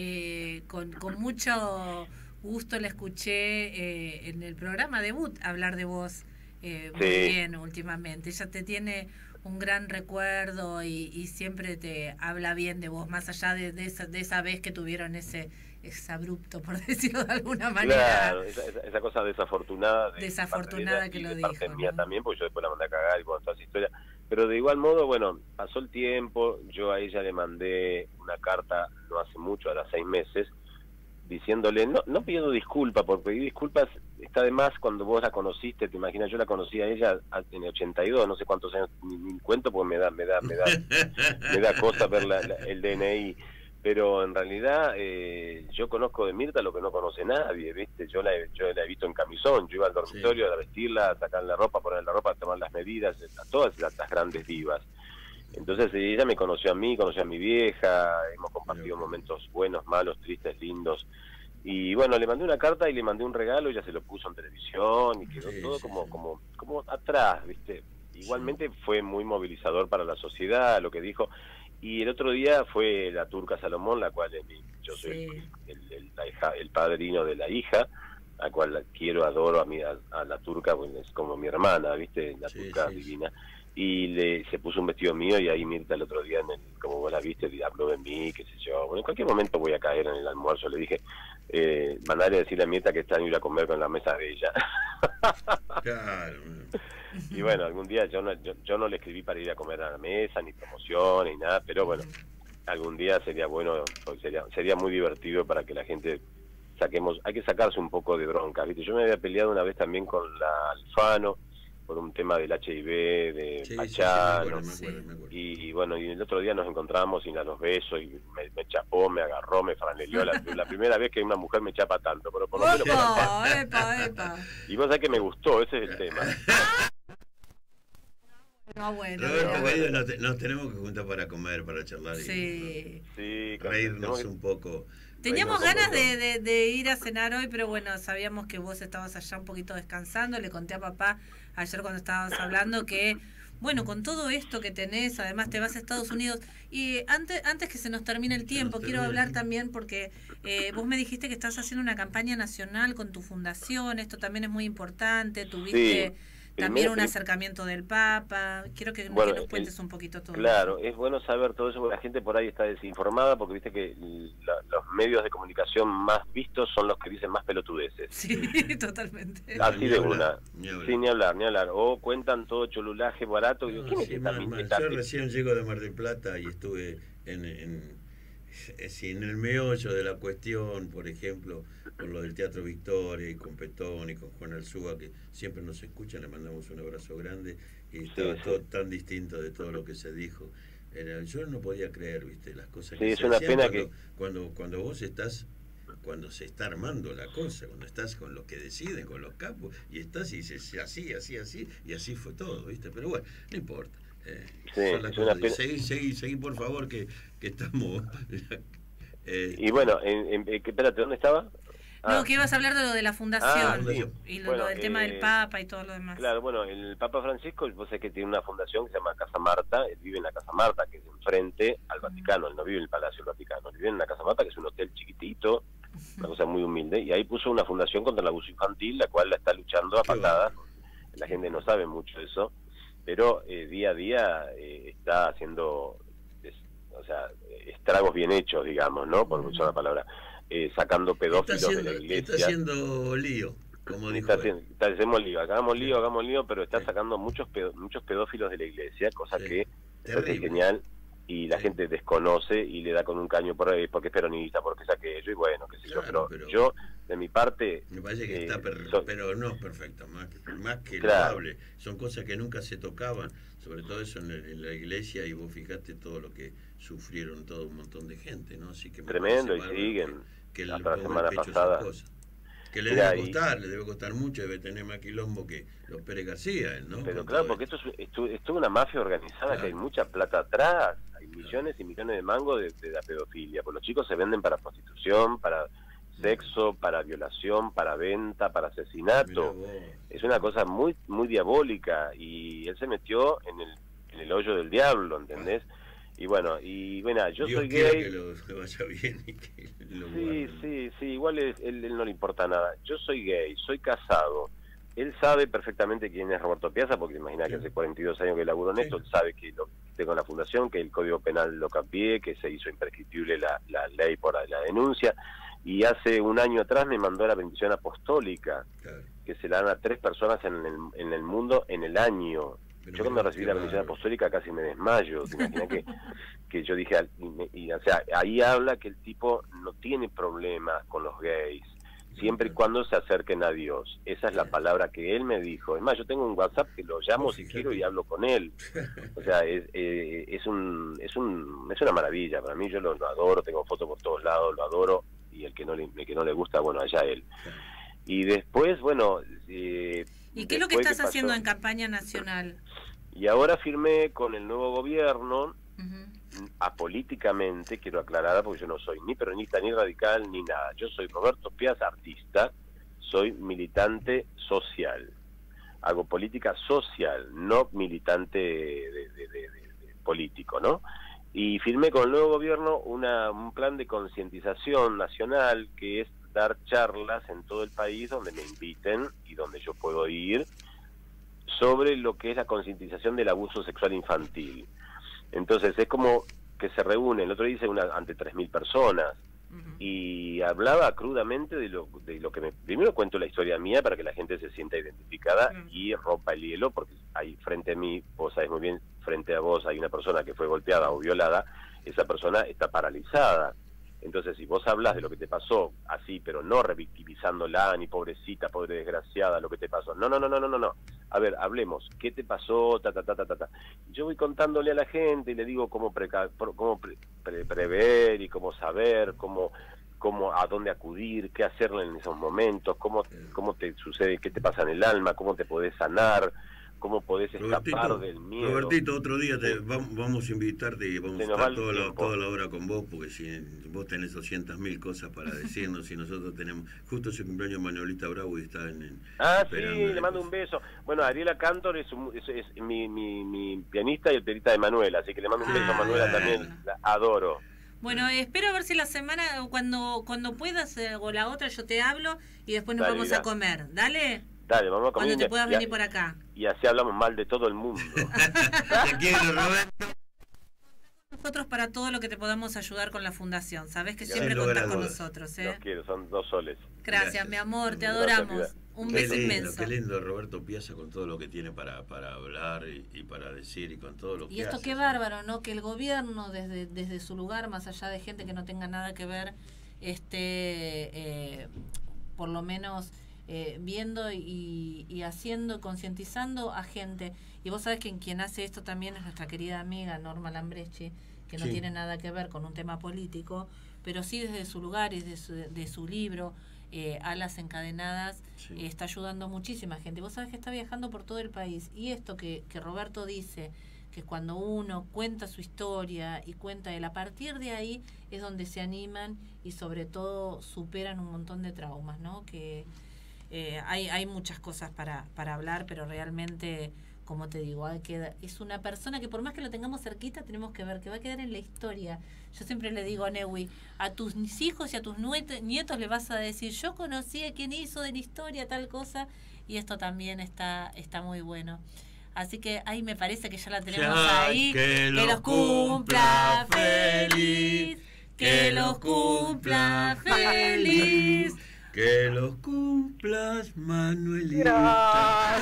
Speaker 2: eh, con, con mucho... gusto la escuché eh, en el programa debut hablar de vos eh, muy
Speaker 5: sí.
Speaker 2: bien últimamente. Ella te tiene un gran recuerdo y, y siempre te habla bien de vos, más allá de, de, esa, de esa vez que tuvieron ese exabrupto, por decirlo de alguna manera.
Speaker 5: Claro, esa, esa, esa cosa desafortunada. De
Speaker 2: desafortunada que
Speaker 5: y
Speaker 2: lo
Speaker 5: de
Speaker 2: dijo.
Speaker 5: parte
Speaker 2: ¿no?
Speaker 5: mía también, porque yo después la mandé a cagar y con toda esa historia. Pero de igual modo, bueno, pasó el tiempo, yo a ella le mandé una carta no hace mucho, a las seis meses, diciéndole, no no pidiendo disculpas, porque pedir disculpas está de más cuando vos la conociste, te imaginas, yo la conocí a ella en el ochenta y dos, no sé cuántos años, ni, ni cuento porque me da, me da, me da, me da cosa ver la, la, el D N I, pero en realidad eh, yo conozco de Mirta lo que no conoce nadie, ¿viste? Yo la, he, yo la he visto en camisón, yo iba al dormitorio sí. a vestirla, a sacar la ropa, a poner la ropa, a tomar las medidas, a todas las, las grandes divas. Entonces ella me conoció a mí, conoció a mi vieja, hemos compartido momentos buenos, malos, tristes, lindos. Y bueno, le mandé una carta y le mandé un regalo, ella se lo puso en televisión y quedó sí, todo sí, como, sí. como como atrás, ¿viste? Igualmente sí. fue muy movilizador para la sociedad, lo que dijo. Y el otro día fue la turca Salomón, la cual es mi, yo soy sí. el, el, la hija, el padrino de la hija, a la cual quiero, adoro a, mi, a, a la turca, pues es como mi hermana, ¿viste? La sí, turca sí, divina. Sí. Y le se puso un vestido mío y ahí Mirta el otro día, en el, como vos la viste, habló de mí, qué sé yo. Bueno, en cualquier momento voy a caer en el almuerzo, le dije, eh, mandarle a decirle a Mirta que está en ir a comer con la mesa de ella.
Speaker 3: Claro.
Speaker 5: Y bueno, algún día yo no, yo, yo no le escribí para ir a comer a la mesa, ni promoción, ni nada, pero bueno, algún día sería bueno, sería, sería muy divertido para que la gente saquemos, hay que sacarse un poco de bronca, ¿viste? Yo me había peleado una vez también con la Alfano, por un tema del H I V, de
Speaker 3: sí,
Speaker 5: Pachano,
Speaker 3: sí, sí, me acuerdo, me acuerdo.
Speaker 5: Y, y bueno, y el otro día nos encontramos y a los besos, y me, me chapó, me agarró, me franeleó, la, la primera vez que una mujer me chapa tanto, pero por lo menos...
Speaker 2: Epa, epa, epa.
Speaker 5: Y vos sabés que me gustó, ese es el tema.
Speaker 2: No, bueno,
Speaker 3: Roberto, bueno. Nos, te, nos tenemos que juntar para comer, para charlar
Speaker 2: sí.
Speaker 3: y
Speaker 5: sí,
Speaker 3: reírnos un poco.
Speaker 2: Teníamos ganas de, de, de ir a cenar hoy, pero bueno, sabíamos que vos estabas allá un poquito descansando. Le conté a papá ayer cuando estábamos hablando que, bueno, con todo esto que tenés, además te vas a Estados Unidos. Y antes antes que se nos termine el tiempo, quiero hablar también porque eh, vos me dijiste que estás haciendo una campaña nacional con tu fundación. Esto también es muy importante. Tuviste... Sí. También un acercamiento del Papa. Quiero que, bueno, que nos cuentes el, un poquito todo.
Speaker 5: Claro, eso. Es bueno saber todo eso porque la gente por ahí está desinformada porque viste que la, los medios de comunicación más vistos son los que dicen más pelotudeces.
Speaker 2: Sí, totalmente.
Speaker 5: Así
Speaker 3: ni
Speaker 5: de
Speaker 3: hablar,
Speaker 5: una.
Speaker 3: Ni hablar.
Speaker 5: Sí, ni hablar, ni hablar. O cuentan todo cholulaje barato.
Speaker 3: No,
Speaker 5: y digo,
Speaker 3: sí, mal, mal. Yo recién llego de Mar del Plata y estuve en... en Si en el meollo de la cuestión, por ejemplo, con lo del Teatro Victoria y con Petón y con Juan Alzúa, que siempre nos escuchan, le mandamos un abrazo grande, y estaba sí, todo sí. tan distinto de todo lo que se dijo. Era, yo no podía creer, viste, las cosas que
Speaker 5: sí,
Speaker 3: se
Speaker 5: es una
Speaker 3: hacían
Speaker 5: pena
Speaker 3: cuando,
Speaker 5: que...
Speaker 3: cuando, cuando vos estás, cuando se está armando la cosa, cuando estás con los que deciden, con los capos, y estás y dices así, así, así, y así fue todo, viste, pero bueno, no importa. Eh,
Speaker 5: sí, es una pena.
Speaker 3: Seguí, seguí, seguí, por favor, que, que estamos...
Speaker 5: eh, y bueno, en, en, espérate, ¿dónde estaba?
Speaker 2: Ah. No, que ibas a hablar de lo de la fundación,
Speaker 5: ah, sí.
Speaker 2: y lo,
Speaker 5: bueno,
Speaker 2: lo del
Speaker 5: eh,
Speaker 2: tema del Papa y todo lo demás.
Speaker 5: Claro, bueno, el Papa Francisco, vos sabés que tiene una fundación que se llama Casa Marta, él vive en la Casa Marta, que es enfrente al Vaticano, él no vive en el Palacio del Vaticano, él vive en la Casa Marta, que es un hotel chiquitito, una cosa muy humilde, y ahí puso una fundación contra el abuso infantil, la cual la está luchando a patadas, la gente no sabe mucho de eso, pero eh, día a día eh, está haciendo, es, o sea, estragos bien hechos, digamos, ¿no? Por usar la palabra, eh, sacando pedófilos
Speaker 3: haciendo,
Speaker 5: de la iglesia.
Speaker 3: Está haciendo lío, como dijo.
Speaker 5: Está, está, hacemos lío, hagamos lío, hagamos lío, pero está sí. sacando muchos pedo, muchos pedófilos de la iglesia, cosa sí. que es genial, y la sí. gente desconoce y le da con un caño por ahí, porque es peronista, porque es aquello, y bueno, qué sé claro, yo, pero, pero yo de mi parte...
Speaker 3: Me parece que
Speaker 5: eh,
Speaker 3: está, per
Speaker 5: son,
Speaker 3: pero no perfecto, más, más que
Speaker 5: claro.
Speaker 3: loable. Son cosas que nunca se tocaban, sobre todo eso en, el, en la iglesia, y vos fijate todo lo que sufrieron todo un montón de gente, ¿no? Así que me
Speaker 5: tremendo, y
Speaker 3: parece
Speaker 5: siguen,
Speaker 3: que, que el
Speaker 5: hasta la
Speaker 3: ponga
Speaker 5: semana
Speaker 3: el pecho
Speaker 5: pasada.
Speaker 3: esas cosas. Que le
Speaker 5: Mirá,
Speaker 3: debe
Speaker 5: y-
Speaker 3: costar, le debe costar mucho, debe tener más quilombo que los Pérez García, ¿no?
Speaker 5: Pero
Speaker 3: Con
Speaker 5: claro,
Speaker 3: todo
Speaker 5: porque esto es, esto, esto es una mafia organizada,
Speaker 3: Claro.
Speaker 5: que hay mucha plata atrás, hay millones y millones de mangos de, de la pedofilia, pues los chicos se venden para prostitución, para sexo, para violación, para venta, para
Speaker 3: Mirá
Speaker 5: asesinato.
Speaker 3: vos.
Speaker 5: Es una cosa muy muy diabólica, y él se metió en el, en el hoyo del diablo, ¿entendés? Y bueno, y bueno, yo
Speaker 3: Dios
Speaker 5: soy
Speaker 3: quiera
Speaker 5: gay.
Speaker 3: que lo, que vaya bien y que lo
Speaker 5: Sí,
Speaker 3: guarde.
Speaker 5: sí, sí, igual es- él, él no le importa nada. Yo soy gay, soy casado. Él sabe perfectamente quién es Roberto Piazza, porque imagina que
Speaker 3: Sí.
Speaker 5: hace cuarenta y dos años que laburo en
Speaker 3: Sí.
Speaker 5: esto. Él sabe que lo tengo en la fundación, que el Código Penal lo cambié, que se hizo imprescriptible la, la ley por la denuncia. Y hace un año atrás me mandó la bendición apostólica,
Speaker 3: Claro.
Speaker 5: que se la dan a tres personas en el, en el mundo en el año.
Speaker 3: Pero
Speaker 5: Yo cuando
Speaker 3: mirá,
Speaker 5: recibí
Speaker 3: qué
Speaker 5: la bendición
Speaker 3: bárbaro.
Speaker 5: apostólica casi me desmayo. ¿Te imaginas que, que yo dije, al- y, me- y, o sea, ahí habla que el tipo no tiene problemas con los gays, siempre y cuando se acerquen a Dios. Esa es la palabra que él me dijo. Es más, yo tengo un WhatsApp que lo llamo
Speaker 3: Vos
Speaker 5: si
Speaker 3: fíjate.
Speaker 5: quiero y hablo con él. O sea, es, eh, es, un, es, un, es una maravilla. Para mí yo lo, lo adoro, tengo fotos por todos lados, lo adoro, y el que no le, el que no le gusta, bueno, allá él. Y después, bueno... Eh,
Speaker 2: ¿Y qué es lo que
Speaker 5: después
Speaker 2: estás
Speaker 5: pasó-
Speaker 2: haciendo en campaña nacional?
Speaker 5: Y ahora firmé con el nuevo gobierno,
Speaker 2: Ujú.
Speaker 5: apolíticamente, quiero aclarar, porque yo no soy ni peronista, ni radical, ni nada. Yo soy Roberto Piazza, artista, soy militante social. Hago política social, no militante de, de- de- de- de político, ¿no? Y firmé con el nuevo gobierno una, un plan de concientización nacional, que es dar charlas en todo el país donde me inviten y donde yo puedo ir, sobre lo que es la concientización del abuso sexual infantil. Entonces es como que se reúnen, el otro día hice una ante tres mil personas,
Speaker 2: Ujú.
Speaker 5: y hablaba crudamente de lo, de lo que me... Primero cuento la historia mía para que la gente se sienta identificada
Speaker 2: Claro.
Speaker 5: y rompa el hielo, porque ahí frente a mí, vos sabés muy bien, frente a vos hay una persona que fue golpeada o violada, esa persona está paralizada. Entonces, si vos hablas de lo que te pasó así, pero no revictimizándola, ni pobrecita, pobre desgraciada, lo que te pasó. No, no, no, no, no, no, no. A ver, hablemos. ¿Qué te pasó? Ta, ta, ta, ta, ta, ta. Yo voy contándole a la gente y le digo cómo, preca cómo pre pre prever y cómo saber, cómo, cómo a dónde acudir, qué hacerle en esos momentos, cómo, cómo te sucede, qué te pasa en el alma, cómo te podés sanar, cómo podés escapar
Speaker 3: Robertito,
Speaker 5: del miedo.
Speaker 3: Robertito, otro día te,
Speaker 5: Sí.
Speaker 3: vamos, vamos a invitarte y vamos
Speaker 5: Se
Speaker 3: a
Speaker 5: nos va
Speaker 3: estar
Speaker 5: el
Speaker 3: toda la,
Speaker 5: tiempo.
Speaker 3: toda la hora con vos, porque si vos tenés doscientas mil cosas para decirnos y nosotros tenemos... Justo ese cumpleaños Manuelita Bravo y está en... en
Speaker 5: Ah, sí,
Speaker 3: esperando
Speaker 5: le mando
Speaker 3: el-
Speaker 5: un beso. Bueno, Ariela Cantor es, un- es, es mi, mi, mi pianista y el pianista de Manuela, así que le mando un beso a
Speaker 2: Ah,
Speaker 5: Manuela
Speaker 3: bueno.
Speaker 5: también, la adoro.
Speaker 2: Bueno, espero a ver si la semana, cuando cuando puedas eh, o la otra, yo te hablo y después nos
Speaker 5: Dale,
Speaker 2: vamos
Speaker 5: Lila.
Speaker 2: a comer. Dale,
Speaker 5: Dale, vamos a comer.
Speaker 2: cuando te
Speaker 5: y-
Speaker 2: puedas
Speaker 5: y-
Speaker 2: venir por acá.
Speaker 5: Y así hablamos mal de todo el mundo.
Speaker 3: Te quiero, Roberto.
Speaker 2: Nosotros para todo lo que te podamos ayudar con la fundación. Sabés que
Speaker 5: Ya,
Speaker 2: siempre
Speaker 3: sin lugar
Speaker 2: contás
Speaker 3: a
Speaker 2: con
Speaker 3: dudas.
Speaker 2: nosotros, ¿eh?
Speaker 5: Los quiero, son dos soles.
Speaker 2: Gracias,
Speaker 3: Gracias.
Speaker 2: mi amor, te
Speaker 5: Gracias,
Speaker 2: adoramos.
Speaker 5: vida.
Speaker 2: Un
Speaker 3: Qué
Speaker 2: beso
Speaker 3: lindo,
Speaker 2: inmenso.
Speaker 3: qué lindo Roberto Piazza con todo lo que tiene para, para hablar y, y para decir y con todo lo que
Speaker 2: Y esto
Speaker 3: hace,
Speaker 2: qué
Speaker 3: ¿sí?
Speaker 2: bárbaro, ¿no? Que el gobierno desde, desde su lugar, más allá de gente que no tenga nada que ver, esté eh, por lo menos eh, viendo y, y haciendo, concientizando a gente. Y vos sabés que quien hace esto también es nuestra querida amiga Norma Lambrechi, que no
Speaker 3: Sí.
Speaker 2: tiene nada que ver con un tema político, pero sí desde su lugar y desde su, de su libro, eh, Alas Encadenadas,
Speaker 3: Sí.
Speaker 2: eh, está ayudando a muchísima gente. Vos sabés que está viajando por todo el país. Y esto que, que Roberto dice, que cuando uno cuenta su historia y cuenta él, a partir de ahí es donde se animan y sobre todo superan un montón de traumas, ¿no? Que eh, hay, hay muchas cosas para, para hablar, pero realmente, como te digo, hay que, es una persona que por más que lo tengamos cerquita, tenemos que ver, que va a quedar en la historia. Yo siempre le digo a Newi, a tus hijos y a tus nietos, nietos le vas a decir, yo conocí a quien hizo de la historia tal cosa, y esto también está, está muy bueno. Así que ahí me parece que ya la tenemos
Speaker 3: Ya,
Speaker 2: ahí.
Speaker 3: que
Speaker 2: Que
Speaker 3: los
Speaker 2: los cumpla
Speaker 3: cumpla
Speaker 2: feliz, que los cumpla feliz.
Speaker 3: Que los cumplas, Manuelita.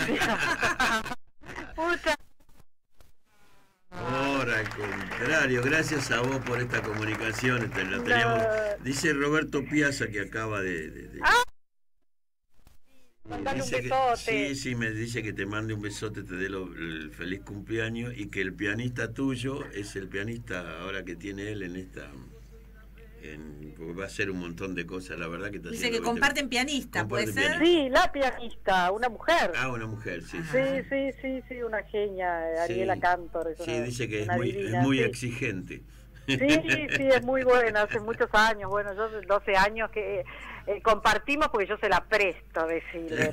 Speaker 3: Ahora, al contrario, gracias a vos por esta comunicación. Este, la teníamos, dice Roberto Piazza que acaba de, de- de-
Speaker 6: mandale un
Speaker 3: Dice que-
Speaker 6: besote.
Speaker 3: sí, sí, me dice que te mande un besote, te dé lo- el feliz cumpleaños y que el pianista tuyo es el pianista ahora que tiene él en esta... En, porque va a hacer un montón de cosas, la verdad que está
Speaker 2: Dice
Speaker 3: haciendo,
Speaker 2: que
Speaker 3: ¿viste?
Speaker 2: comparten pianista, ¿puede
Speaker 3: Comparten
Speaker 2: ser?
Speaker 3: pianista.
Speaker 6: Sí, la pianista, una mujer.
Speaker 3: Ah, una mujer, sí.
Speaker 6: Sí, sí, sí, sí, una genia, eh, Ariela
Speaker 3: Sí.
Speaker 6: Cantor. Es
Speaker 3: Sí,
Speaker 6: una,
Speaker 3: dice que es
Speaker 6: una
Speaker 3: muy,
Speaker 6: divina,
Speaker 3: es muy
Speaker 6: sí.
Speaker 3: exigente.
Speaker 6: Sí, sí, es muy buena, hace muchos años, bueno, yo hace doce años que eh, compartimos porque yo se la presto, decirle.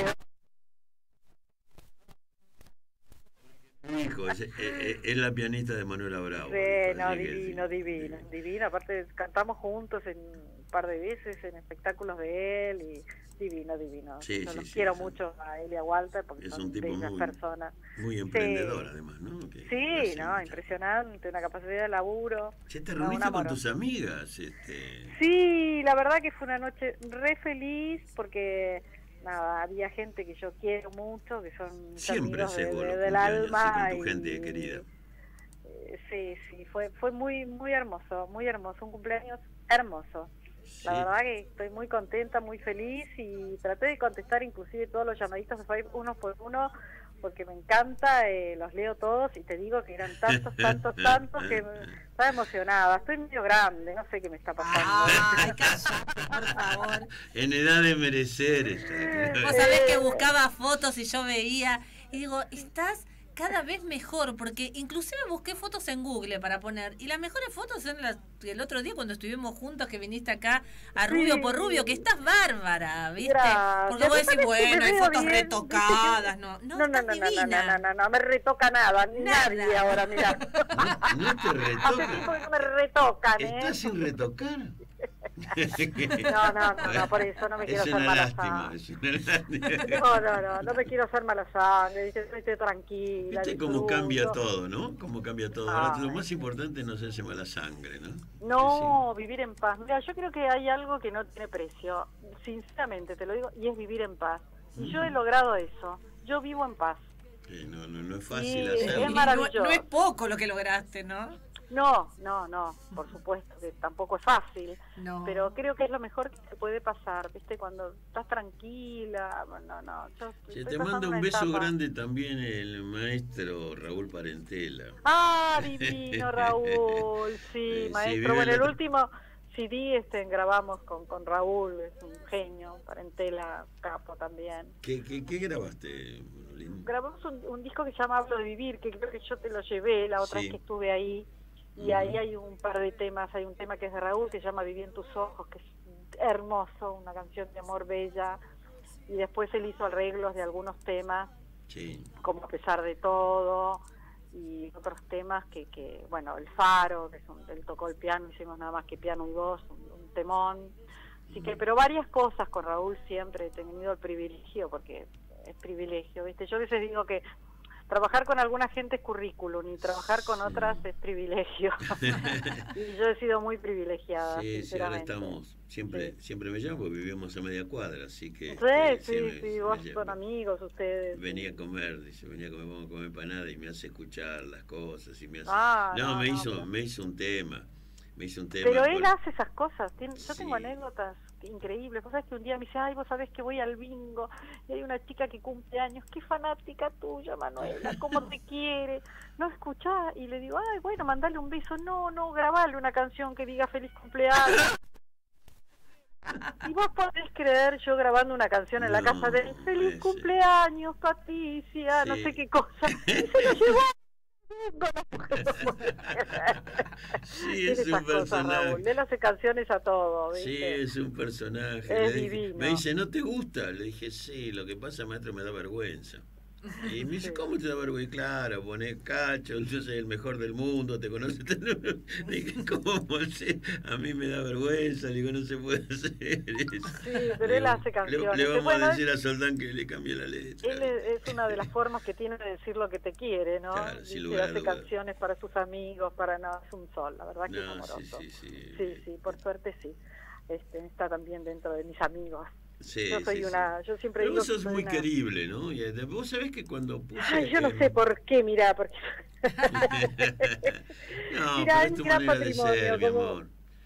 Speaker 3: Hijo, es, es- es la pianista de Manuela Bravo.
Speaker 6: Sí,
Speaker 3: hijo,
Speaker 6: no,
Speaker 3: así que
Speaker 6: divino,
Speaker 3: sí.
Speaker 6: divino, divino, aparte cantamos juntos en un par de veces en espectáculos de él y divino, divino.
Speaker 3: Sí,
Speaker 6: yo
Speaker 3: sí,
Speaker 6: los
Speaker 3: sí,
Speaker 6: quiero
Speaker 3: sí.
Speaker 6: mucho a él y a Walter porque
Speaker 3: Es
Speaker 6: son
Speaker 3: un tipo
Speaker 6: bellas
Speaker 3: muy-
Speaker 6: personas.
Speaker 3: Muy emprendedor, además, ¿no? Que
Speaker 6: Sí,
Speaker 3: hace
Speaker 6: no,
Speaker 3: mucha-
Speaker 6: impresionante, una capacidad de laburo.
Speaker 3: Che, ¿te
Speaker 6: no,
Speaker 3: reuniste
Speaker 6: un
Speaker 3: con
Speaker 6: amor.
Speaker 3: tus amigas? Este...
Speaker 6: Sí, la verdad que fue una noche re feliz porque nada, había gente que yo quiero mucho, que son mis
Speaker 3: Siempre
Speaker 6: amigos de-
Speaker 3: haces vos
Speaker 6: de-
Speaker 3: los
Speaker 6: del
Speaker 3: cumpleaños
Speaker 6: alma.
Speaker 3: así con tu
Speaker 6: y-
Speaker 3: gente querida.
Speaker 6: eh, sí, sí, fue fue muy muy hermoso, muy hermoso, un cumpleaños hermoso.
Speaker 3: Sí.
Speaker 6: La verdad que estoy muy contenta, muy feliz y traté de contestar inclusive todos los llamaditos de Facebook uno por uno porque me encanta, eh, los leo todos y te digo que eran tantos, tantos, tantos que me- estaba emocionada. Estoy medio grande, no sé qué me está pasando.
Speaker 2: Ay, cállate, por favor.
Speaker 3: En edad de merecer. está.
Speaker 2: Vos sabés que buscaba fotos y yo veía y digo, estás cada vez mejor, porque inclusive busqué fotos en Google para poner, y las mejores fotos son las del otro día cuando estuvimos juntos, que viniste acá a Rubio
Speaker 6: Sí.
Speaker 2: por Rubio, que estás bárbara, ¿viste?
Speaker 6: Gracias.
Speaker 2: Porque vos decís,
Speaker 6: ¿Sabés que
Speaker 2: bueno,
Speaker 6: me
Speaker 2: hay
Speaker 6: veo
Speaker 2: fotos
Speaker 6: bien?
Speaker 2: retocadas, no, no,
Speaker 6: No, no,
Speaker 2: estás
Speaker 6: no, no, no,
Speaker 2: divina.
Speaker 6: no, no, no, no me retoca nada, ni
Speaker 2: Nada.
Speaker 6: nadie ahora, mira.
Speaker 3: No, no te
Speaker 6: Hace tiempo
Speaker 3: retoca.
Speaker 6: que no me retocan, ¿eh?
Speaker 3: ¿Estás sin retocar?
Speaker 6: No, no, no, no, por eso no me quiero
Speaker 3: es
Speaker 6: hacer
Speaker 3: una
Speaker 6: mala
Speaker 3: lástima,
Speaker 6: sangre.
Speaker 3: es una lástima.
Speaker 6: No, no, no, no me quiero hacer mala sangre, ¿viste? Estoy tranquila.
Speaker 3: ¿Viste cómo
Speaker 6: disfruto.
Speaker 3: cambia todo, no? Cómo cambia todo. Ahora,
Speaker 6: Ay.
Speaker 3: lo más importante es no hacerse mala sangre, ¿no?
Speaker 6: No, vivir en paz. Mira, yo creo que hay algo que no tiene precio, sinceramente te lo digo, y es vivir en paz. Y yo he logrado eso, yo vivo en paz.
Speaker 3: Sí, no, no, no es fácil
Speaker 6: Sí,
Speaker 3: hacerlo.
Speaker 6: es
Speaker 2: Y
Speaker 6: maravilloso.
Speaker 2: No, no es poco lo que lograste, ¿no?
Speaker 6: No, no, no, por supuesto que tampoco es fácil,
Speaker 2: No.
Speaker 6: pero creo que es lo mejor que te puede pasar, ¿viste? Cuando estás tranquila, no, no. Yo
Speaker 3: Che,
Speaker 6: estoy
Speaker 3: te
Speaker 6: pasando
Speaker 3: manda un
Speaker 6: una
Speaker 3: beso
Speaker 6: etapa.
Speaker 3: grande también el maestro Raúl Parentela.
Speaker 6: Ah, divino Raúl, sí,
Speaker 3: Eh, sí,
Speaker 6: maestro.
Speaker 3: vive
Speaker 6: Bueno,
Speaker 3: en
Speaker 6: el
Speaker 3: la-
Speaker 6: último C D este, grabamos con, con Raúl, es un genio, Parentela, capo también.
Speaker 3: ¿Qué, qué, qué grabaste, Manolín?
Speaker 6: Grabamos un, un disco que se llama Hablo de Vivir, que creo que yo te lo llevé la otra
Speaker 3: Sí.
Speaker 6: vez que estuve ahí. Y
Speaker 3: Ujú.
Speaker 6: ahí hay un par de temas, hay un tema que es de Raúl que se llama Viví en tus ojos, que es hermoso, una canción de amor bella. Y después él hizo arreglos de algunos temas,
Speaker 3: Sí.
Speaker 6: como A pesar de todo, y otros temas que, que bueno, El Faro, que es un- él tocó el piano, hicimos nada más que piano y voz, un, un temón. Así que, pero varias cosas con Raúl siempre he tenido el privilegio, porque es privilegio, ¿viste? Yo a veces digo que trabajar con alguna gente es currículum y trabajar con
Speaker 3: Sí.
Speaker 6: otras es privilegio. Y yo he sido muy privilegiada,
Speaker 3: Sí, sí, ahora
Speaker 6: sinceramente.
Speaker 3: estamos. Siempre, siempre me llamo porque vivimos a media cuadra, así que.
Speaker 6: Sí,
Speaker 3: este,
Speaker 6: sí,
Speaker 3: siempre-
Speaker 6: sí,
Speaker 3: siempre
Speaker 6: vos
Speaker 3: llamo.
Speaker 6: son amigos ustedes.
Speaker 3: Venía a comer, dice, venía a comer, vamos a comer empanada y me hace escuchar las cosas y me hace...
Speaker 6: Ah,
Speaker 3: no,
Speaker 6: no,
Speaker 3: me
Speaker 6: no,
Speaker 3: hizo,
Speaker 6: pero-
Speaker 3: me hizo un tema, me hizo un tema.
Speaker 6: Pero él
Speaker 3: por-
Speaker 6: hace esas cosas. Tiene- yo tengo
Speaker 3: Sí.
Speaker 6: anécdotas increíbles. Vos sabés que un día me dice, ay, vos sabés que voy al bingo y hay una chica que cumple años. Qué fanática tuya, Manuela, cómo te quiere. No escuchá. Y le digo, ay, bueno, mandale un beso. No, no, grabale una canción que diga feliz cumpleaños. Y vos podés creer yo grabando una canción en la
Speaker 3: No,
Speaker 6: casa de él, feliz
Speaker 3: ese.
Speaker 6: cumpleaños, Patricia, no
Speaker 3: Sí.
Speaker 6: sé qué cosa. Y se lo llevó. No, no puedo creer.
Speaker 3: Sí,
Speaker 6: Tiene
Speaker 3: es un
Speaker 6: esas cosas,
Speaker 3: personaje.
Speaker 6: Raúl. Él hace canciones a todo,
Speaker 3: Sí,
Speaker 6: ¿viste?
Speaker 3: es un personaje.
Speaker 6: Es
Speaker 3: Le dije-
Speaker 6: divino.
Speaker 3: me dice, ¿no te gusta? Le dije, sí, lo que pasa, maestro, me da vergüenza. Y me dice,
Speaker 6: Sí.
Speaker 3: ¿cómo te da vergüenza? Claro, poné cacho, yo soy el mejor del mundo, te conoces. Le dije, ¿cómo así? A mí me da vergüenza, le digo, no se puede hacer eso.
Speaker 6: Sí, pero
Speaker 3: Le
Speaker 6: él
Speaker 3: digo,
Speaker 6: hace
Speaker 3: Le,
Speaker 6: canciones.
Speaker 3: le vamos
Speaker 6: Bueno,
Speaker 3: a decir a Soldán que le cambie la letra.
Speaker 6: Él es, es una de las formas que tiene de decir lo que te quiere, ¿no?
Speaker 3: Claro, sin
Speaker 6: Y
Speaker 3: lugar a
Speaker 6: hace
Speaker 3: dudas.
Speaker 6: canciones para sus amigos, para no, es un sol, la verdad que es
Speaker 3: No,
Speaker 6: amoroso.
Speaker 3: sí, sí, sí.
Speaker 6: Sí, sí, por suerte sí. Este, está también dentro de mis amigos.
Speaker 3: Sí,
Speaker 6: Yo soy
Speaker 3: sí,
Speaker 6: una,
Speaker 3: sí.
Speaker 6: yo siempre
Speaker 3: Pero
Speaker 6: digo
Speaker 3: vos
Speaker 6: que
Speaker 3: sos
Speaker 6: soy
Speaker 3: muy
Speaker 6: una-
Speaker 3: querible, ¿no? Y eh, vos sabés que cuando puse...
Speaker 6: Ay, yo no
Speaker 3: em,
Speaker 6: sé por qué, mirá, porque
Speaker 3: no,
Speaker 6: Mirá,
Speaker 3: pero es tu
Speaker 6: mirá
Speaker 3: manera de
Speaker 6: patrimonio,
Speaker 3: ser, mi
Speaker 6: como-
Speaker 3: amor.